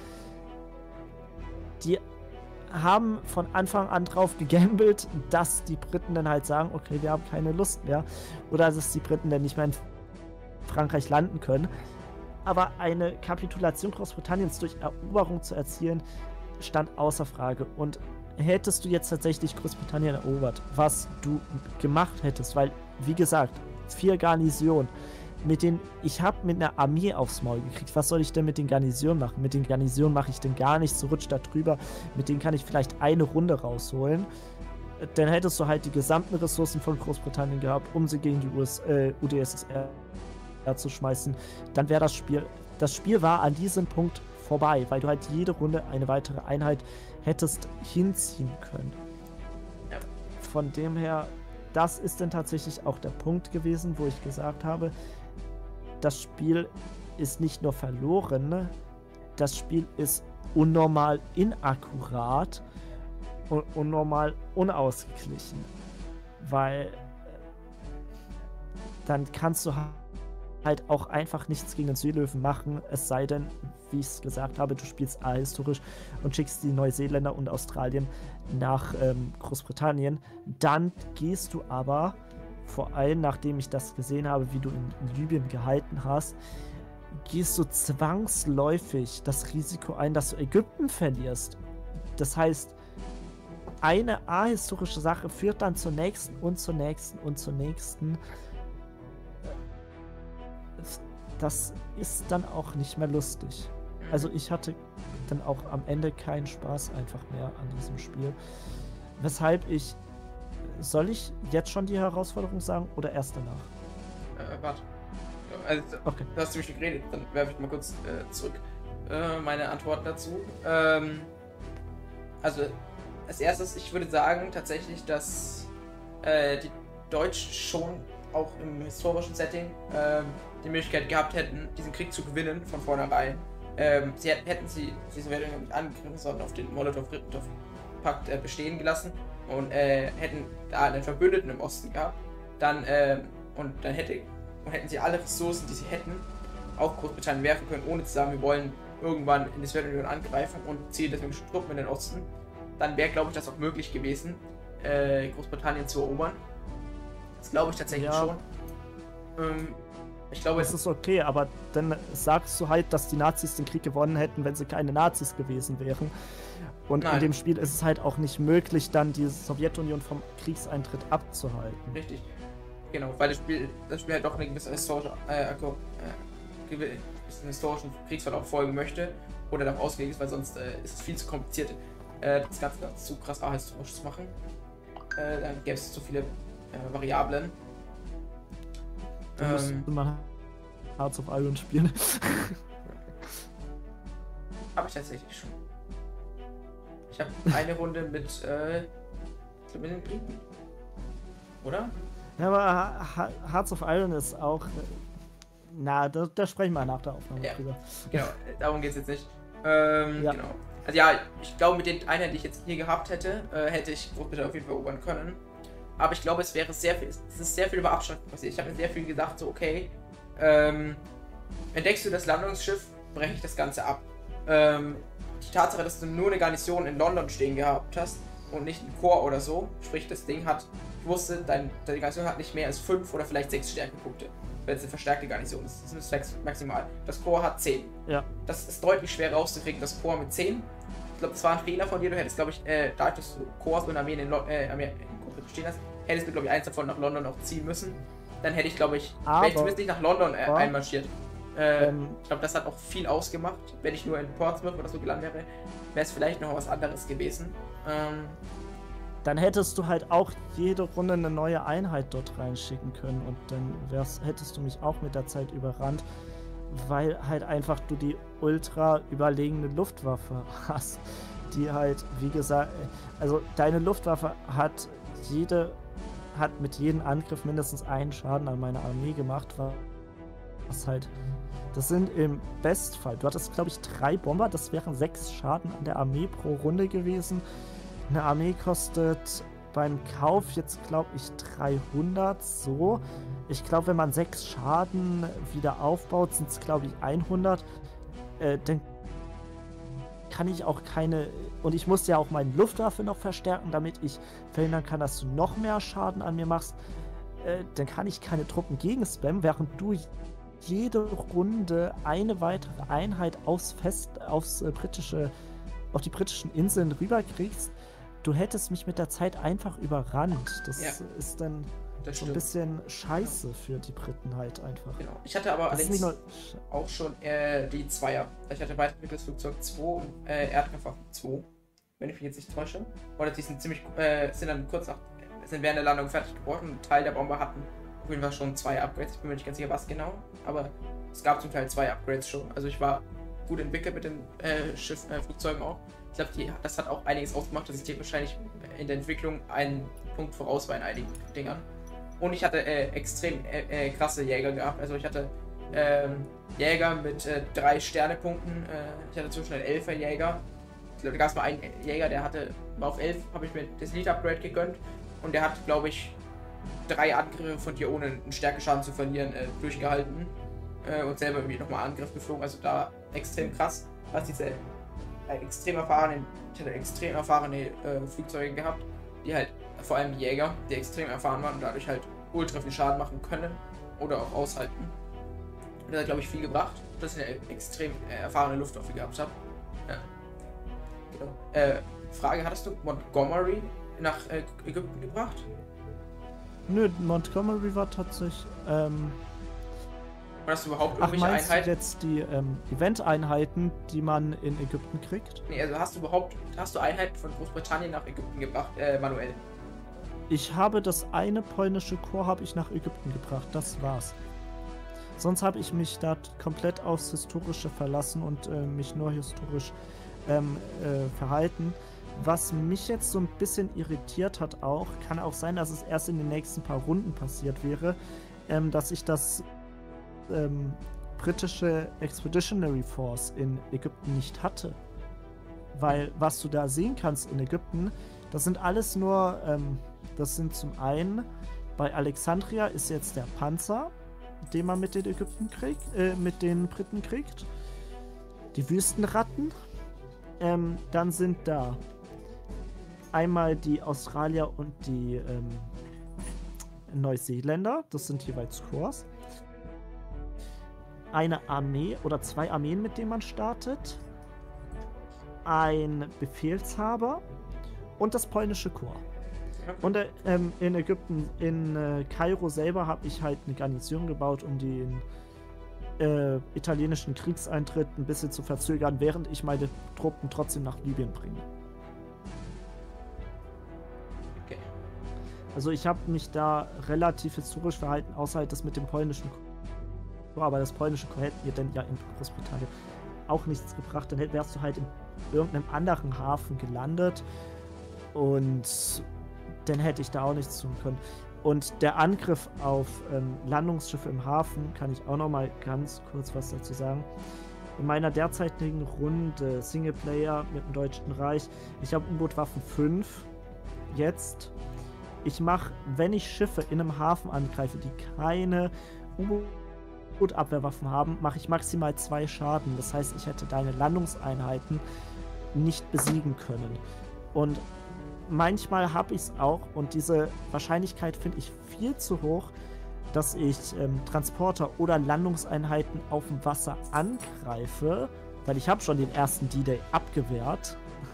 Die haben von Anfang an drauf gegambelt, dass die Briten dann halt sagen, okay, wir haben keine Lust mehr, oder dass die Briten dann nicht mehr in Frankreich landen können. Aber eine Kapitulation Großbritanniens durch Eroberung zu erzielen, stand außer Frage. Und hättest du jetzt tatsächlich Großbritannien erobert, was du gemacht hättest, weil, wie gesagt, vier Garnisonen, mit denen, ich habe mit einer Armee aufs Maul gekriegt. Was soll ich denn mit den Garnisonen machen? Mit den Garnisonen mache ich denn gar nichts, so rutscht da drüber. Mit denen kann ich vielleicht eine Runde rausholen. Dann hättest du halt die gesamten Ressourcen von Großbritannien gehabt, um sie gegen die U S, äh, U D S S R zu schmeißen. Dann wäre das Spiel, das Spiel war an diesem Punkt vorbei, weil du halt jede Runde eine weitere Einheit hättest hinziehen können. Ja. Von dem her, das ist dann tatsächlich auch der Punkt gewesen, wo ich gesagt habe, das Spiel ist nicht nur verloren, das Spiel ist unnormal inakkurat und unnormal unausgeglichen. Weil dann kannst du halt auch einfach nichts gegen den Seelöwen machen, es sei denn, wie ich es gesagt habe, du spielst ahistorisch und schickst die Neuseeländer und Australien nach ähm, Großbritannien. Dann gehst du aber, vor allem nachdem ich das gesehen habe, wie du in Libyen gehalten hast, gehst du zwangsläufig das Risiko ein, dass du Ägypten verlierst. Das heißt, eine ahistorische Sache führt dann zur nächsten und zur nächsten und zur nächsten. Das ist dann auch nicht mehr lustig. Also ich hatte dann auch am Ende keinen Spaß einfach mehr an diesem Spiel. Weshalb ich... Soll ich jetzt schon die Herausforderung sagen oder erst danach? Äh, warte. Also, okay. Du hast ziemlich geredet, dann werfe ich mal kurz äh, zurück äh, meine Antworten dazu. Ähm, also, als erstes, ich würde sagen tatsächlich, dass äh, die Deutschen schon auch im historischen Setting ähm, die Möglichkeit gehabt hätten, diesen Krieg zu gewinnen von vornherein. Ähm, sie hätten, hätten sie diese Welt nicht angegriffen, sondern auf den Molotow-Ribbentrop Pakt äh, bestehen gelassen und äh, hätten da einen Verbündeten im Osten gehabt, dann äh, und dann hätte und hätten sie alle Ressourcen, die sie hätten, auf Großbritannien werfen können, ohne zu sagen, wir wollen irgendwann in die Sowjetunion angreifen und ziehen deswegen schon Truppen in den Osten, dann wäre, glaube ich, das auch möglich gewesen, äh, Großbritannien zu erobern. Das glaube ich tatsächlich ja. schon. Ähm, ich glaube, das ist okay, aber dann sagst du halt, dass die Nazis den Krieg gewonnen hätten, wenn sie keine Nazis gewesen wären. Und Nein. in dem Spiel ist es halt auch nicht möglich, dann die Sowjetunion vom Kriegseintritt abzuhalten. Richtig. Genau, weil das Spiel, das Spiel halt doch eine gewisse historische, äh, äh, gewissen historischen Kriegsverlauf folgen möchte oder darauf ausgelegt ist, weil sonst äh, ist es viel zu kompliziert, äh, das Ganze dann zu krass ahistorisch zu machen. Äh, dann gäbe es zu viele äh, Variablen. Dann müsste Ähm, man Hearts of Iron spielen. Habe ich tatsächlich schon. Ich habe eine Runde mit, äh, ich glaube mit den Briten. Oder? Ja, aber Ha- Hearts of Iron ist auch. äh, Na, da, da sprechen wir nach der Aufnahme Ja. drüber. Genau, darum geht es jetzt nicht. Ähm, Ja. genau. Also ja, ich glaube, mit den Einheiten, die ich jetzt hier gehabt hätte, äh, hätte ich Großbritannien auf jeden Fall erobern können. Aber ich glaube, es wäre sehr viel, es ist sehr viel über Abstand passiert. Ich habe mir sehr viel gedacht, so okay, ähm, entdeckst du das Landungsschiff, breche ich das Ganze ab. Ähm, die Tatsache, dass du nur eine Garnison in London stehen gehabt hast und nicht ein Korps oder so, sprich das Ding hat, ich wusste, dein, deine Garnison hat nicht mehr als fünf oder vielleicht sechs Stärkepunkte. Wenn es eine verstärkte Garnison ist. Das ist sechs maximal. Das Korps hat zehn. Ja. Das ist deutlich schwer rauszukriegen, das Korps mit zehn. Ich glaube, das war ein Fehler von dir. Du hättest, glaube ich, äh, da dass du Korps und Armeen in, Lo äh, Armee in Großbritannien stehen hast, hättest du, glaube ich, eins davon nach London auch ziehen müssen. Dann hätte ich, glaube ich, wäre ich zumindest nicht nach London äh, einmarschiert. Äh, Ähm, ich glaube, das hat auch viel ausgemacht. Wenn ich nur in Portsmouth oder so gelandet wäre, wäre es vielleicht noch was anderes gewesen. Ähm, Dann hättest du halt auch jede Runde eine neue Einheit dort reinschicken können und dann wär's, hättest du mich auch mit der Zeit überrannt, weil halt einfach du die ultra überlegene Luftwaffe hast, die halt, wie gesagt, also deine Luftwaffe hat jede, hat mit jedem Angriff mindestens einen Schaden an meine Armee gemacht, was halt, das sind im Bestfall, du hattest glaube ich drei Bomber, das wären sechs Schaden an der Armee pro Runde gewesen. Eine Armee kostet beim Kauf jetzt, glaube ich, dreihundert, so. Ich glaube, wenn man sechs Schaden wieder aufbaut, sind es, glaube ich, hundert. Äh, dann kann ich auch keine... Und ich muss ja auch meine Luftwaffe noch verstärken, damit ich verhindern kann, dass du noch mehr Schaden an mir machst. Äh, dann kann ich keine Truppen gegen spammen, während du jede Runde eine weitere Einheit aufs Fest, aufs äh, britische, auf die britischen Inseln rüberkriegst. Du hättest mich mit der Zeit einfach überrannt. Das Ja, ist dann das so ein stimmt. bisschen scheiße für die Briten halt einfach. Genau. Ich hatte aber Das ist nicht allerdings nur, auch schon äh, die Zweier. Ich hatte weiterentwickeltes Flugzeug zwei und äh, Erdkraftwaffen zwei, wenn ich mich jetzt nicht täusche. Oder die sind ziemlich, äh, sind dann kurz nach, sind während der Landung fertig geworden. Ein Teil der Bomber hatten auf jeden Fall schon zwei Upgrades. Ich bin mir nicht ganz sicher, was genau, aber es gab zum Teil zwei Upgrades schon. Also ich war gut entwickelt mit den äh, Schiff, äh, Flugzeugen auch. Ich glaube, das hat auch einiges ausgemacht, dass ich dir wahrscheinlich in der Entwicklung einen Punkt voraus war in einigen Dingern. Und ich hatte äh, extrem äh, äh, krasse Jäger gehabt. Also ich hatte ähm, Jäger mit äh, drei Sternepunkten. Äh, ich hatte zwischen einen Elfer-Jäger. Ich glaube, da gab es mal einen Jäger, der hatte, war auf elf, habe ich mir das Lead-Upgrade gegönnt. Und der hat, glaube ich, drei Angriffe von dir ohne einen Stärkeschaden zu verlieren äh, durchgehalten. Äh, und selber irgendwie nochmal Angriff geflogen. Also da extrem krass, was diese äh, extrem erfahrenen, ich hatte extrem erfahrene äh, Flugzeuge gehabt, die halt, vor allem die Jäger, die extrem erfahren waren und dadurch halt ultra viel Schaden machen können oder auch aushalten. Und das hat, glaube ich, viel gebracht, dass ich eine extrem äh, erfahrene Luftwaffe gehabt habe. Ja. Genau. Äh, Frage, hattest du Montgomery nach äh, Ägypten gebracht? nö, Montgomery war tatsächlich, ähm, Oder hast du überhaupt ach, irgendwelche meinst Einheiten? du jetzt die ähm, Event-Einheiten, die man in Ägypten kriegt? Nee, also hast du überhaupt, hast du Einheiten von Großbritannien nach Ägypten gebracht, äh, manuell? Ich habe das eine polnische Korps habe ich nach Ägypten gebracht, das war's. Sonst habe ich mich da komplett aufs Historische verlassen und äh, mich nur historisch ähm, äh, verhalten. Was mich jetzt so ein bisschen irritiert hat auch, kann auch sein, dass es erst in den nächsten paar Runden passiert wäre, ähm, dass ich das ähm, britische Expeditionary Force in Ägypten nicht hatte. weil was du da sehen kannst in Ägypten, das sind alles nur, ähm, das sind zum einen, bei Alexandria ist jetzt der Panzer, den man mit den Ägypten kriegt, äh, mit den Briten kriegt. Die Wüstenratten. Ähm, dann sind da einmal die Australier und die ähm, Neuseeländer. Das sind jeweils Corps. Eine Armee oder zwei Armeen, mit denen man startet. Ein Befehlshaber und das polnische Korps. Und äh, ähm, in Ägypten, in äh, Kairo selber, habe ich halt eine Garnison gebaut, um den äh, italienischen Kriegseintritt ein bisschen zu verzögern, während ich meine Truppen trotzdem nach Libyen bringe. Okay. Also ich habe mich da relativ historisch verhalten, außer halt das mit dem polnischen Korps. Aber das polnische Korps hätte mir dann ja in Großbritannien auch nichts gebracht. Dann wärst du halt in irgendeinem anderen Hafen gelandet und dann hätte ich da auch nichts tun können. Und der Angriff auf ähm, Landungsschiffe im Hafen, kann ich auch noch mal ganz kurz was dazu sagen. In meiner derzeitigen Runde Singleplayer mit dem Deutschen Reich, ich habe U-Boot-Waffen fünf jetzt. Ich mache, wenn ich Schiffe in einem Hafen angreife, die keine U-Boot-Abwehrwaffen haben, mache ich maximal zwei Schaden. Das heißt, ich hätte deine Landungseinheiten nicht besiegen können. Und manchmal habe ich es auch, und diese Wahrscheinlichkeit finde ich viel zu hoch, dass ich ähm, Transporter oder Landungseinheiten auf dem Wasser angreife, weil ich habe schon den ersten D-Day abgewehrt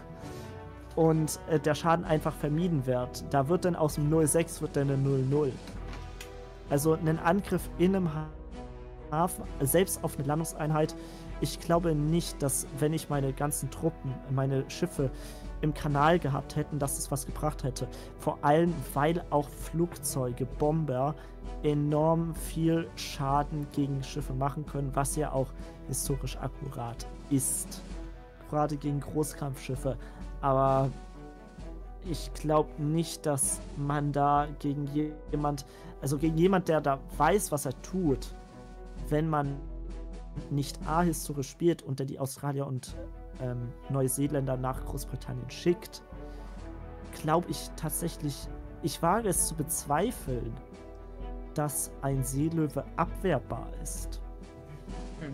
und äh, der Schaden einfach vermieden wird. Da wird dann aus dem null sechs wird dann eine null null. Also ein Angriff in einem Hafen, selbst auf eine Landungseinheit, ich glaube nicht, dass, wenn ich meine ganzen Truppen, meine Schiffe im Kanal gehabt hätten, dass es was gebracht hätte. Vor allem, weil auch Flugzeuge, Bomber enorm viel Schaden gegen Schiffe machen können, was ja auch historisch akkurat ist. Gerade gegen Großkampfschiffe. Aber ich glaube nicht, dass man da gegen jemand, also gegen jemand, der da weiß, was er tut, wenn man nicht ahistorisch spielt und der die Australier und ähm, Neuseeländer nach Großbritannien schickt, glaube ich tatsächlich, ich wage es zu bezweifeln, dass ein Seelöwe abwehrbar ist. Hm.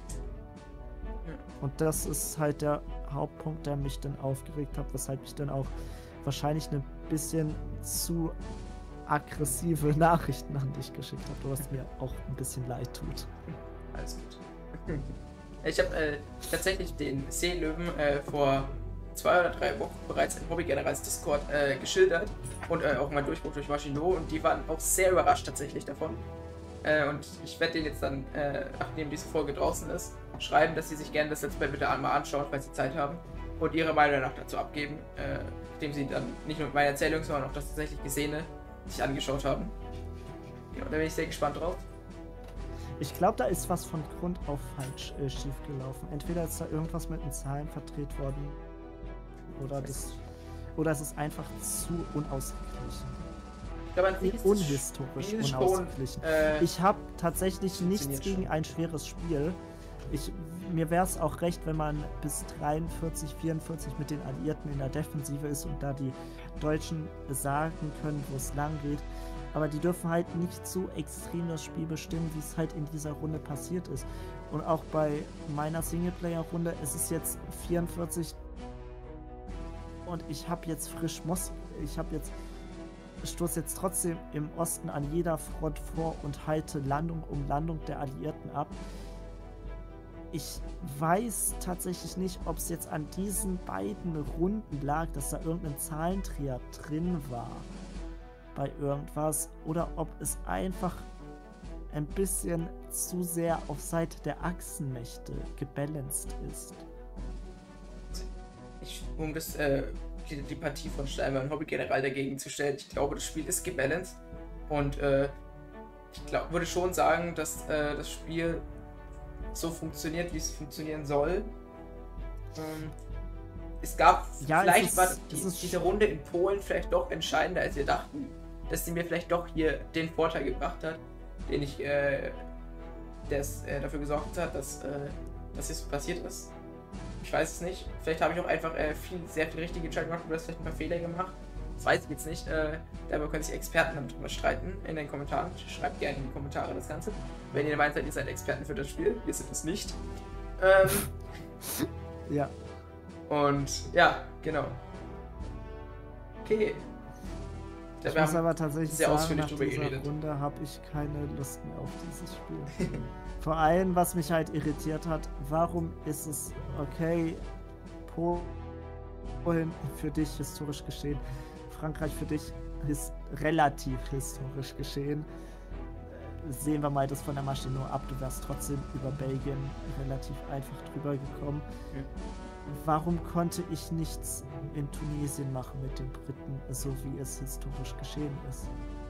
Ja. Und das ist halt der Hauptpunkt, der mich dann aufgeregt hat, weshalb ich dann auch wahrscheinlich ein bisschen zu aggressive Nachrichten an dich geschickt habe, was mir auch ein bisschen leid tut. Alles gut. Ich habe äh, tatsächlich den Seelöwen äh, vor zwei oder drei Wochen bereits im Hobbygenerals Discord äh, geschildert und äh, auch mal Durchbruch durch Maschino, und die waren auch sehr überrascht tatsächlich davon. Äh, und ich werde denen jetzt dann, äh, nachdem diese Folge draußen ist, schreiben, dass sie sich gerne das Let's Play bitte einmal anschauen, falls sie Zeit haben, und ihre Meinung danach dazu abgeben, äh, nachdem sie dann nicht nur mit meiner Erzählung, sondern auch das tatsächlich Gesehene sich angeschaut haben. Genau, da bin ich sehr gespannt drauf. Ich glaube, da ist was von Grund auf falsch äh, schief gelaufen. Entweder ist da irgendwas mit den Zahlen verdreht worden oder, das, oder es ist einfach zu unausgeglichen. Ich glaube, an sich ist unhistorisch das Spiel unausgeglichen. schon, äh, ich habe tatsächlich nichts funktioniert gegen schon. ein schweres Spiel. Ich, mir wäre es auch recht, wenn man bis dreiundvierzig, vierundvierzig mit den Alliierten in der Defensive ist und da die Deutschen sagen können, wo es lang geht. Aber die dürfen halt nicht so extrem das Spiel bestimmen, wie es halt in dieser Runde passiert ist. Und auch bei meiner Singleplayer-Runde ist es jetzt vierundvierzig und ich habe jetzt frisch Mos... Ich habe jetzt... stoße jetzt trotzdem im Osten an jeder Front vor und halte Landung um Landung der Alliierten ab. Ich weiß tatsächlich nicht, ob es jetzt an diesen beiden Runden lag, dass da irgendein Zahlendreher drin war bei irgendwas, oder ob es einfach ein bisschen zu sehr auf Seite der Achsenmächte gebalanced ist. Ich, um das, äh, die, die Partie von Steinmann Hobbygeneral dagegen zu stellen, ich glaube, das Spiel ist gebalanced, und äh, ich glaub, würde schon sagen, dass äh, das Spiel so funktioniert, wie es funktionieren soll. Ähm, es gab, ja, vielleicht es ist, war die, es ist diese Runde in Polen vielleicht doch entscheidender, als wir dachten, dass sie mir vielleicht doch hier den Vorteil gebracht hat, den ich, äh, der es äh, dafür gesorgt hat, dass, äh, dass hier so passiert ist. Ich weiß es nicht. Vielleicht habe ich auch einfach äh, viel, sehr viel richtige Entscheidungen gemacht oder vielleicht ein paar Fehler gemacht. Das weiß ich jetzt nicht. Äh, darüber können sich Experten damit drüber streiten in den Kommentaren. Schreibt gerne in die Kommentare das Ganze. Wenn ihr meint, ihr seid Experten für das Spiel. Wir sind es nicht. Ähm, ja. Und ja, genau. Okay. Ich wir muss aber tatsächlich sehr sagen, ausführlich nach drüber dieser geredet. Runde habe ich keine Lust mehr auf dieses Spiel. Vor allem, was mich halt irritiert hat, warum ist es okay, Polen für dich historisch geschehen, Frankreich für dich his relativ historisch geschehen. Sehen wir mal das von der Maschine ab, du wärst trotzdem über Belgien relativ einfach drüber gekommen. Ja. Warum konnte ich nichts in Tunesien machen mit den Briten, so wie es historisch geschehen ist?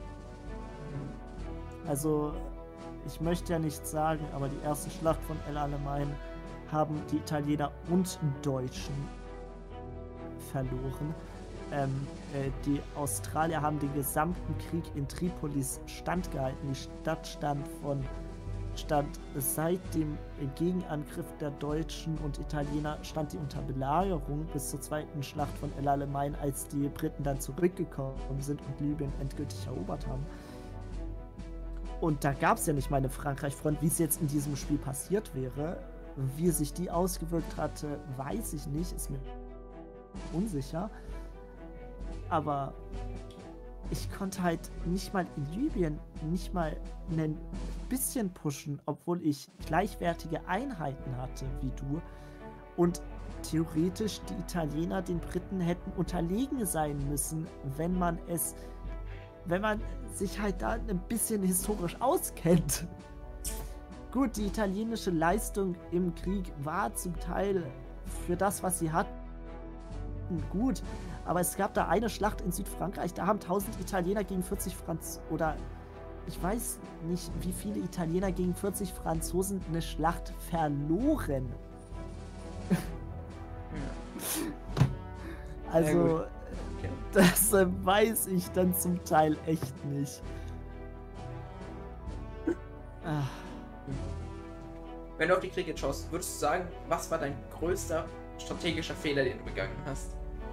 Also, ich möchte ja nicht sagen, aber die erste Schlacht von El Alamein haben die Italiener und Deutschen verloren. Ähm, äh, die Australier haben den gesamten Krieg in Tripolis standgehalten. Die Stadt stand von stand seit dem Gegenangriff der Deutschen und Italiener stand die unter Belagerung bis zur zweiten Schlacht von El Alamein, als die Briten dann zurückgekommen sind und Libyen endgültig erobert haben. Und da gab es ja nicht mal eine Frankreich-Front, wie es jetzt in diesem Spiel passiert wäre. Wie sich die ausgewirkt hatte, weiß ich nicht, ist mir unsicher. Aber ich konnte halt nicht mal in Libyen nicht mal ein bisschen pushen, obwohl ich gleichwertige Einheiten hatte wie du. Und theoretisch die Italiener den Briten hätten unterlegen sein müssen, wenn man es, wenn man sich halt da ein bisschen historisch auskennt. Gut, die italienische Leistung im Krieg war zum Teil für das, was sie hatten, gut. Aber es gab da eine Schlacht in Südfrankreich, da haben tausend Italiener gegen vierzig Franzosen, oder ich weiß nicht, wie viele Italiener gegen vierzig Franzosen eine Schlacht verloren. Also, okay. Das äh, weiß ich dann zum Teil echt nicht. Ah. Wenn du auf die Kriege schaust, würdest du sagen, was war dein größter strategischer Fehler, den du begangen hast?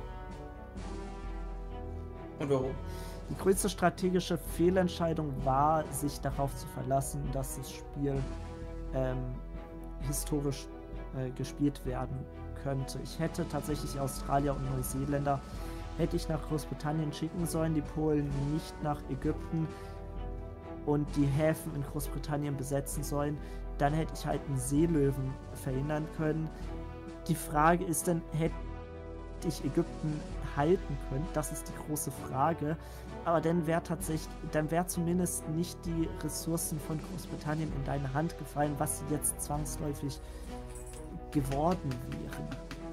Und warum? Die größte strategische Fehlentscheidung war, sich darauf zu verlassen, dass das Spiel ähm, historisch äh, gespielt werden könnte. Ich hätte tatsächlich die Australier und Neuseeländer hätte ich nach Großbritannien schicken sollen, die Polen nicht nach Ägypten und die Häfen in Großbritannien besetzen sollen. Dann hätte ich halt einen Seelöwen verhindern können. Die Frage ist dann, hätte ich Ägypten halten können? Das ist die große Frage. Aber dann wäre tatsächlich, dann wäre zumindest nicht die Ressourcen von Großbritannien in deine Hand gefallen, was sie jetzt zwangsläufig geworden wären.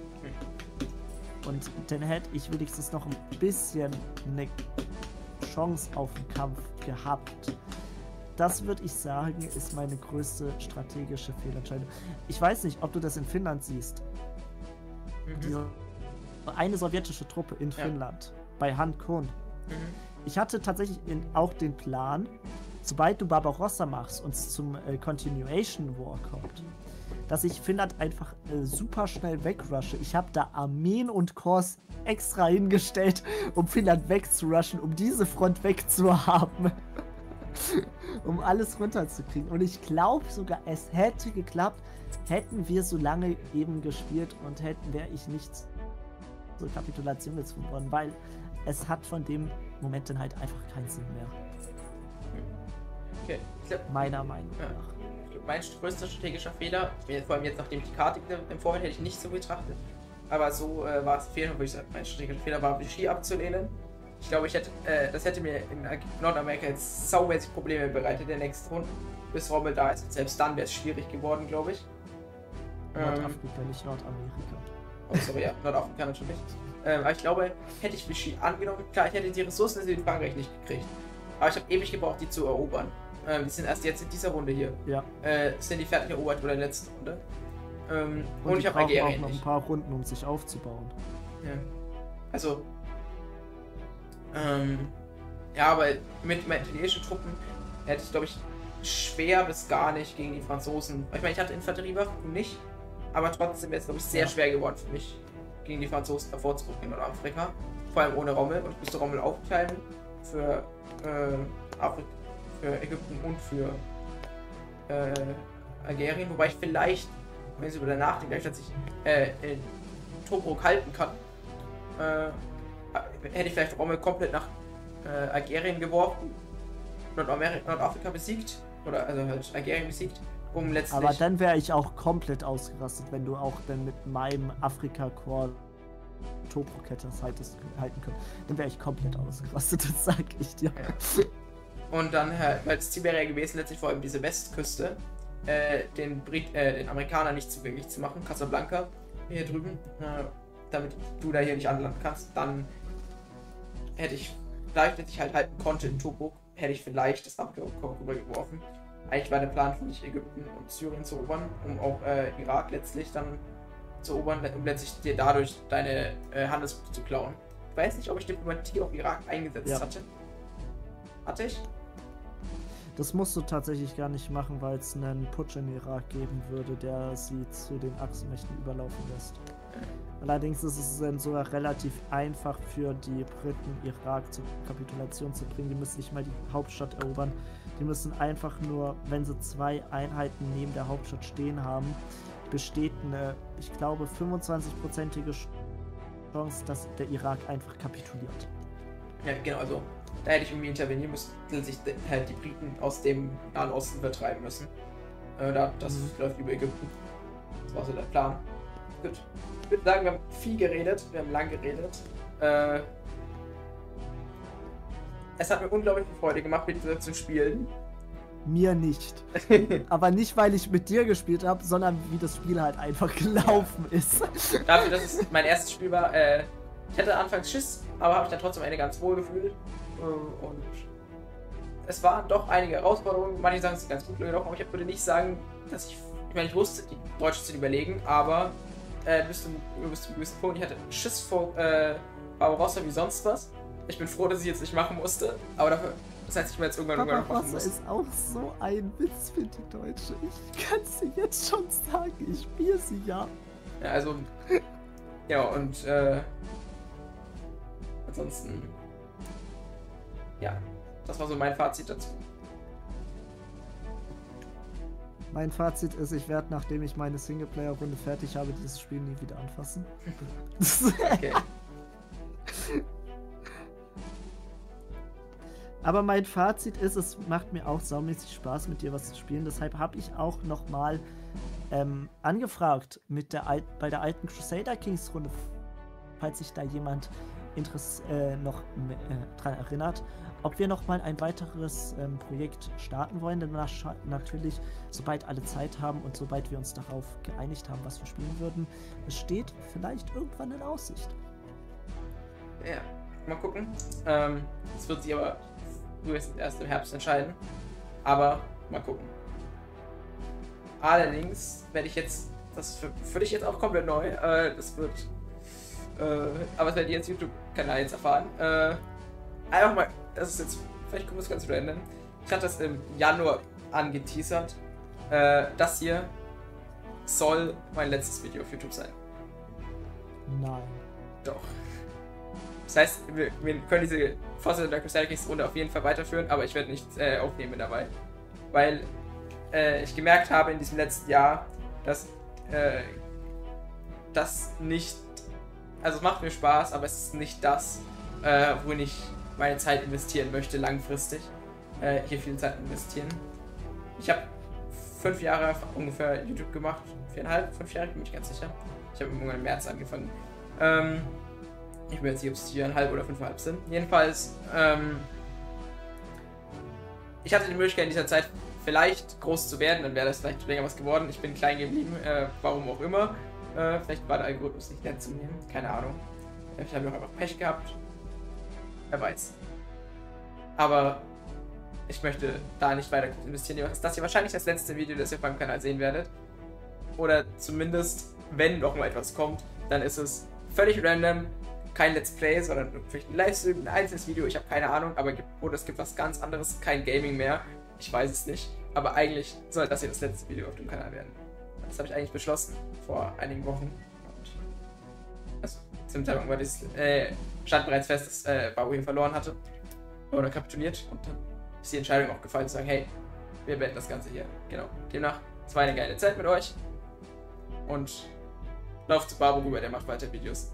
Und dann hätte ich wenigstens noch ein bisschen eine Chance auf den Kampf gehabt. Das würde ich sagen, ist meine größte strategische Fehlentscheidung. Ich weiß nicht, ob du das in Finnland siehst. Mhm. Diese eine sowjetische Truppe in ja. Finnland, bei Han Kun. Mhm. Ich hatte tatsächlich in, auch den Plan, sobald du Barbarossa machst und es zum äh, Continuation War kommt, dass ich Finnland einfach äh, super schnell wegrushe. Ich habe da Armeen und Korps extra hingestellt, um Finnland wegzurushen, um diese Front wegzuhaben. Um alles runterzukriegen. Und ich glaube sogar, es hätte geklappt, hätten wir so lange eben gespielt und hätten, wäre ich nicht zur Kapitulation gezwungen worden, weil es hat von dem Moment dann halt einfach keinen Sinn mehr. Okay. Ich glaub, meiner Meinung ja. nach. Mein größter strategischer Fehler, vor allem jetzt nachdem ich die Karte im Vorfeld hätte ich nicht so betrachtet, aber so äh, war es Fehler, wo ich sage, mein strategischer Fehler war, Vichy abzulehnen. Ich glaube, ich hätte, äh, das hätte mir in Nordamerika jetzt saumäßig Probleme bereitet in der nächsten Runde, bis Rommel da ist. Und selbst dann wäre es schwierig geworden, glaube ich. Nordafrika, ähm, nicht Nordamerika. Oh, sorry, ja, Nordafrika natürlich. Ähm, aber ich glaube, hätte ich Vichy angenommen, klar, ich hätte die Ressourcen in Frankreich nicht gekriegt. Aber ich habe ewig gebraucht, die zu erobern. Ähm, die sind erst jetzt in dieser Runde hier. Ja. Äh, sind die fertig erobert oder letzte Runde. Ähm, und, und ich habe Algerien auch noch ein paar Runden, um sich aufzubauen. Ja. Also, Ähm, ja, aber mit italienischen Truppen hätte ich, glaube ich, schwer bis gar nicht gegen die Franzosen. Ich meine, ich hatte Infanteriewaffen nicht. aber trotzdem wäre es, glaube ich, sehr Ja. schwer geworden für mich, gegen die Franzosen davor zu rücken in Nordafrika. Vor allem ohne Rommel. Und ich musste Rommel aufteilen für, äh, Afri für Ägypten und für äh, Algerien. Wobei ich vielleicht, wenn ich über nachdenke, dass ich äh, in Tobruk halten kann, äh, hätte ich vielleicht Rommel komplett nach äh, Algerien geworfen, Nordamer Nordafrika besiegt, oder also halt Algerien besiegt, um letztlich... Aber dann wäre ich auch komplett ausgerastet, wenn du auch dann mit meinem Afrika-Core Tobruk hättest haltest, halten können. Dann wäre ich komplett ausgerastet, das sag ich dir. Ja. Und dann, äh, weil das Ziel wäre ja gewesen, letztlich vor allem diese Westküste, äh, den, Brit äh, den Amerikanern nicht zugänglich zu machen, Casablanca, hier drüben, äh, damit du da hier nicht anlanden kannst. Dann hätte ich, vielleicht hätte ich halt halten konnte in Tobruk, hätte ich vielleicht das Afrika-Korps rübergeworfen. Eigentlich war der Plan für mich, Ägypten und Syrien zu erobern, um auch äh, Irak letztlich dann zu erobern, um letztlich dir dadurch deine äh, Handelsroute zu klauen. Ich weiß nicht, ob ich Diplomatie auf Irak eingesetzt Ja. hatte. Hatte ich? Das musst du tatsächlich gar nicht machen, weil es einen Putsch in Irak geben würde, der sie zu den Achsenmächten überlaufen lässt. Allerdings ist es dann sogar relativ einfach für die Briten, Irak zur Kapitulation zu bringen. Die müssen nicht mal die Hauptstadt erobern. Die müssen einfach nur, wenn sie zwei Einheiten neben der Hauptstadt stehen haben, besteht eine, ich glaube, fünfundzwanzig-prozentige Chance, dass der Irak einfach kapituliert. Ja, genau, also da hätte ich irgendwie intervenieren müssen, sich halt die Briten aus dem Nahen Osten vertreiben müssen. Äh, da, das Mhm. läuft über Ägypten. Das war so der Plan. Gut. Ich würde sagen, wir haben viel geredet, wir haben lang geredet. Äh, es hat mir unglaublich viel Freude gemacht, mit dir zu spielen. Mir nicht. Aber nicht, weil ich mit dir gespielt habe, sondern wie das Spiel halt einfach gelaufen ist. Dafür, dass es mein erstes Spiel war, äh, ich hatte anfangs Schiss, aber habe mich dann trotzdem am Ende ganz wohl gefühlt. Äh, und es waren doch einige Herausforderungen. Manche sagen, es ist ganz gut gelaufen, aber ich würde nicht sagen, dass ich, ich meine, ich wusste, die Deutschen sind überlegen, aber äh, bis zum, bis zum gewissen Punkt, ich hatte Schiss vor äh, Barbarossa wie sonst was. Ich bin froh, dass ich jetzt nicht machen musste, aber dafür, das heißt, ich mir jetzt irgendwann, irgendwann noch machen Barbarossa muss. ist auch so ein Witz für die Deutsche. Ich kann es dir jetzt schon sagen. Ich spiele sie ja. Ja, also, ja, und äh, ansonsten, ja, das war so mein Fazit dazu. Mein Fazit ist, ich werde, nachdem ich meine Singleplayer-Runde fertig habe, dieses Spiel nie wieder anfassen. Okay. Aber mein Fazit ist, es macht mir auch saumäßig Spaß, mit dir was zu spielen. Deshalb habe ich auch nochmal ähm, angefragt mit der Al bei der alten Crusader Kings Runde, falls sich da jemand Interess äh, noch äh, dran erinnert, ob wir nochmal ein weiteres ähm, Projekt starten wollen. Denn nach natürlich, sobald alle Zeit haben und sobald wir uns darauf geeinigt haben, was wir spielen würden, es steht vielleicht irgendwann in Aussicht. Ja, mal gucken. Ähm, das wird sich aber frühestens erst im Herbst entscheiden. Aber mal gucken. Allerdings werde ich jetzt, das ist für, für dich jetzt auch komplett neu, äh, das wird, äh, aber das werdet ihr jetzt YouTube-Kanal jetzt erfahren. Äh, einfach mal, das ist jetzt, vielleicht kommt das ganz random. Ich hatte das im Januar angeteasert. Äh, das hier soll mein letztes Video auf YouTube sein. Nein. Doch. Das heißt, wir, wir können diese Fossil der Crusader Kings Runde auf jeden Fall weiterführen, aber ich werde nichts äh, aufnehmen dabei. Weil äh, ich gemerkt habe in diesem letzten Jahr, dass äh, das nicht. Also es macht mir Spaß, aber es ist nicht das, äh, worin ich meine Zeit investieren möchte, langfristig. Äh, hier viel Zeit investieren. Ich habe fünf Jahre ungefähr YouTube gemacht. Viereinhalb, fünf Jahre, ich bin mir nicht ganz sicher. Ich habe irgendwann im März angefangen. Ähm, ich bin jetzt nicht, ob es viereinhalb oder fünfeinhalb sind. Jedenfalls, ähm, ich hatte die Möglichkeit in dieser Zeit vielleicht groß zu werden, dann wäre das vielleicht länger was geworden. Ich bin klein geblieben, äh, warum auch immer. Äh, vielleicht war der Algorithmus nicht nett zu mir, keine Ahnung. Vielleicht habe ich auch einfach Pech gehabt. Wer weiß. Aber ich möchte da nicht weiter investieren. Das ist hier wahrscheinlich das letzte Video, das ihr auf meinem Kanal sehen werdet. Oder zumindest, wenn noch mal etwas kommt, dann ist es völlig random. Kein Let's Play, sondern vielleicht ein Livestream, ein einzelnes Video, ich habe keine Ahnung, aber oder es gibt was ganz anderes, kein Gaming mehr, ich weiß es nicht, aber eigentlich soll das hier das letzte Video auf dem Kanal werden. Das habe ich eigentlich beschlossen vor einigen Wochen. Und also zum Zeitpunkt war das äh, stand bereits fest, dass äh, Babo hier verloren hatte. Oder kapituliert. Und dann ist die Entscheidung auch gefallen zu sagen, hey, wir beenden das Ganze hier. Genau. Demnach, es war eine geile Zeit mit euch. Und lauft zu Babo rüber, der macht weiter Videos.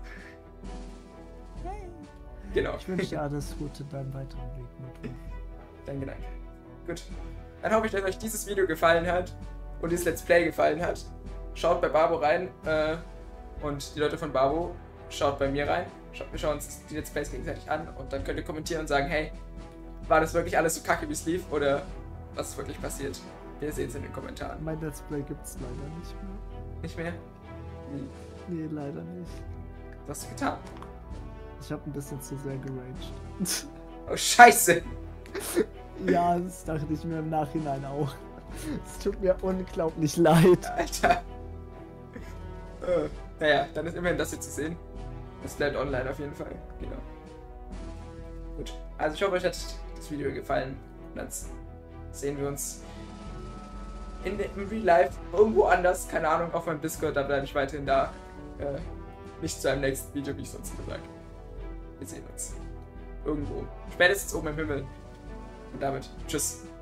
Genau. Ich wünsche dir alles Gute beim weiteren Weg, Notwurf. Danke, danke. Gut. Dann hoffe ich, dass euch dieses Video gefallen hat und dieses Let's Play gefallen hat. Schaut bei Babo rein äh, und die Leute von Babo schaut bei mir rein. Schaut, wir schauen uns die Let's Plays gegenseitig an und dann könnt ihr kommentieren und sagen, hey, war das wirklich alles so kacke, wie es lief oder was ist wirklich passiert? Wir sehen es in den Kommentaren. Mein Let's Play gibt's leider nicht mehr. Nicht mehr? Wie? Nee, leider nicht. Was hast du getan? Ich habe ein bisschen zu sehr geraged. Oh, scheiße! Ja, das dachte ich mir im Nachhinein auch. Es tut mir unglaublich leid. Alter. äh, naja, dann ist immerhin das hier zu sehen. Es bleibt online auf jeden Fall. Genau. Gut. Also ich hoffe, euch hat das Video gefallen. Und dann sehen wir uns in, im Real Life irgendwo anders. Keine Ahnung, auf meinem Discord, da bleibe ich weiterhin da. Äh, nicht zu einem nächsten Video, wie ich sonst immer sage. Wir sehen uns. Irgendwo. Spätestens oben im Himmel. Und damit, tschüss.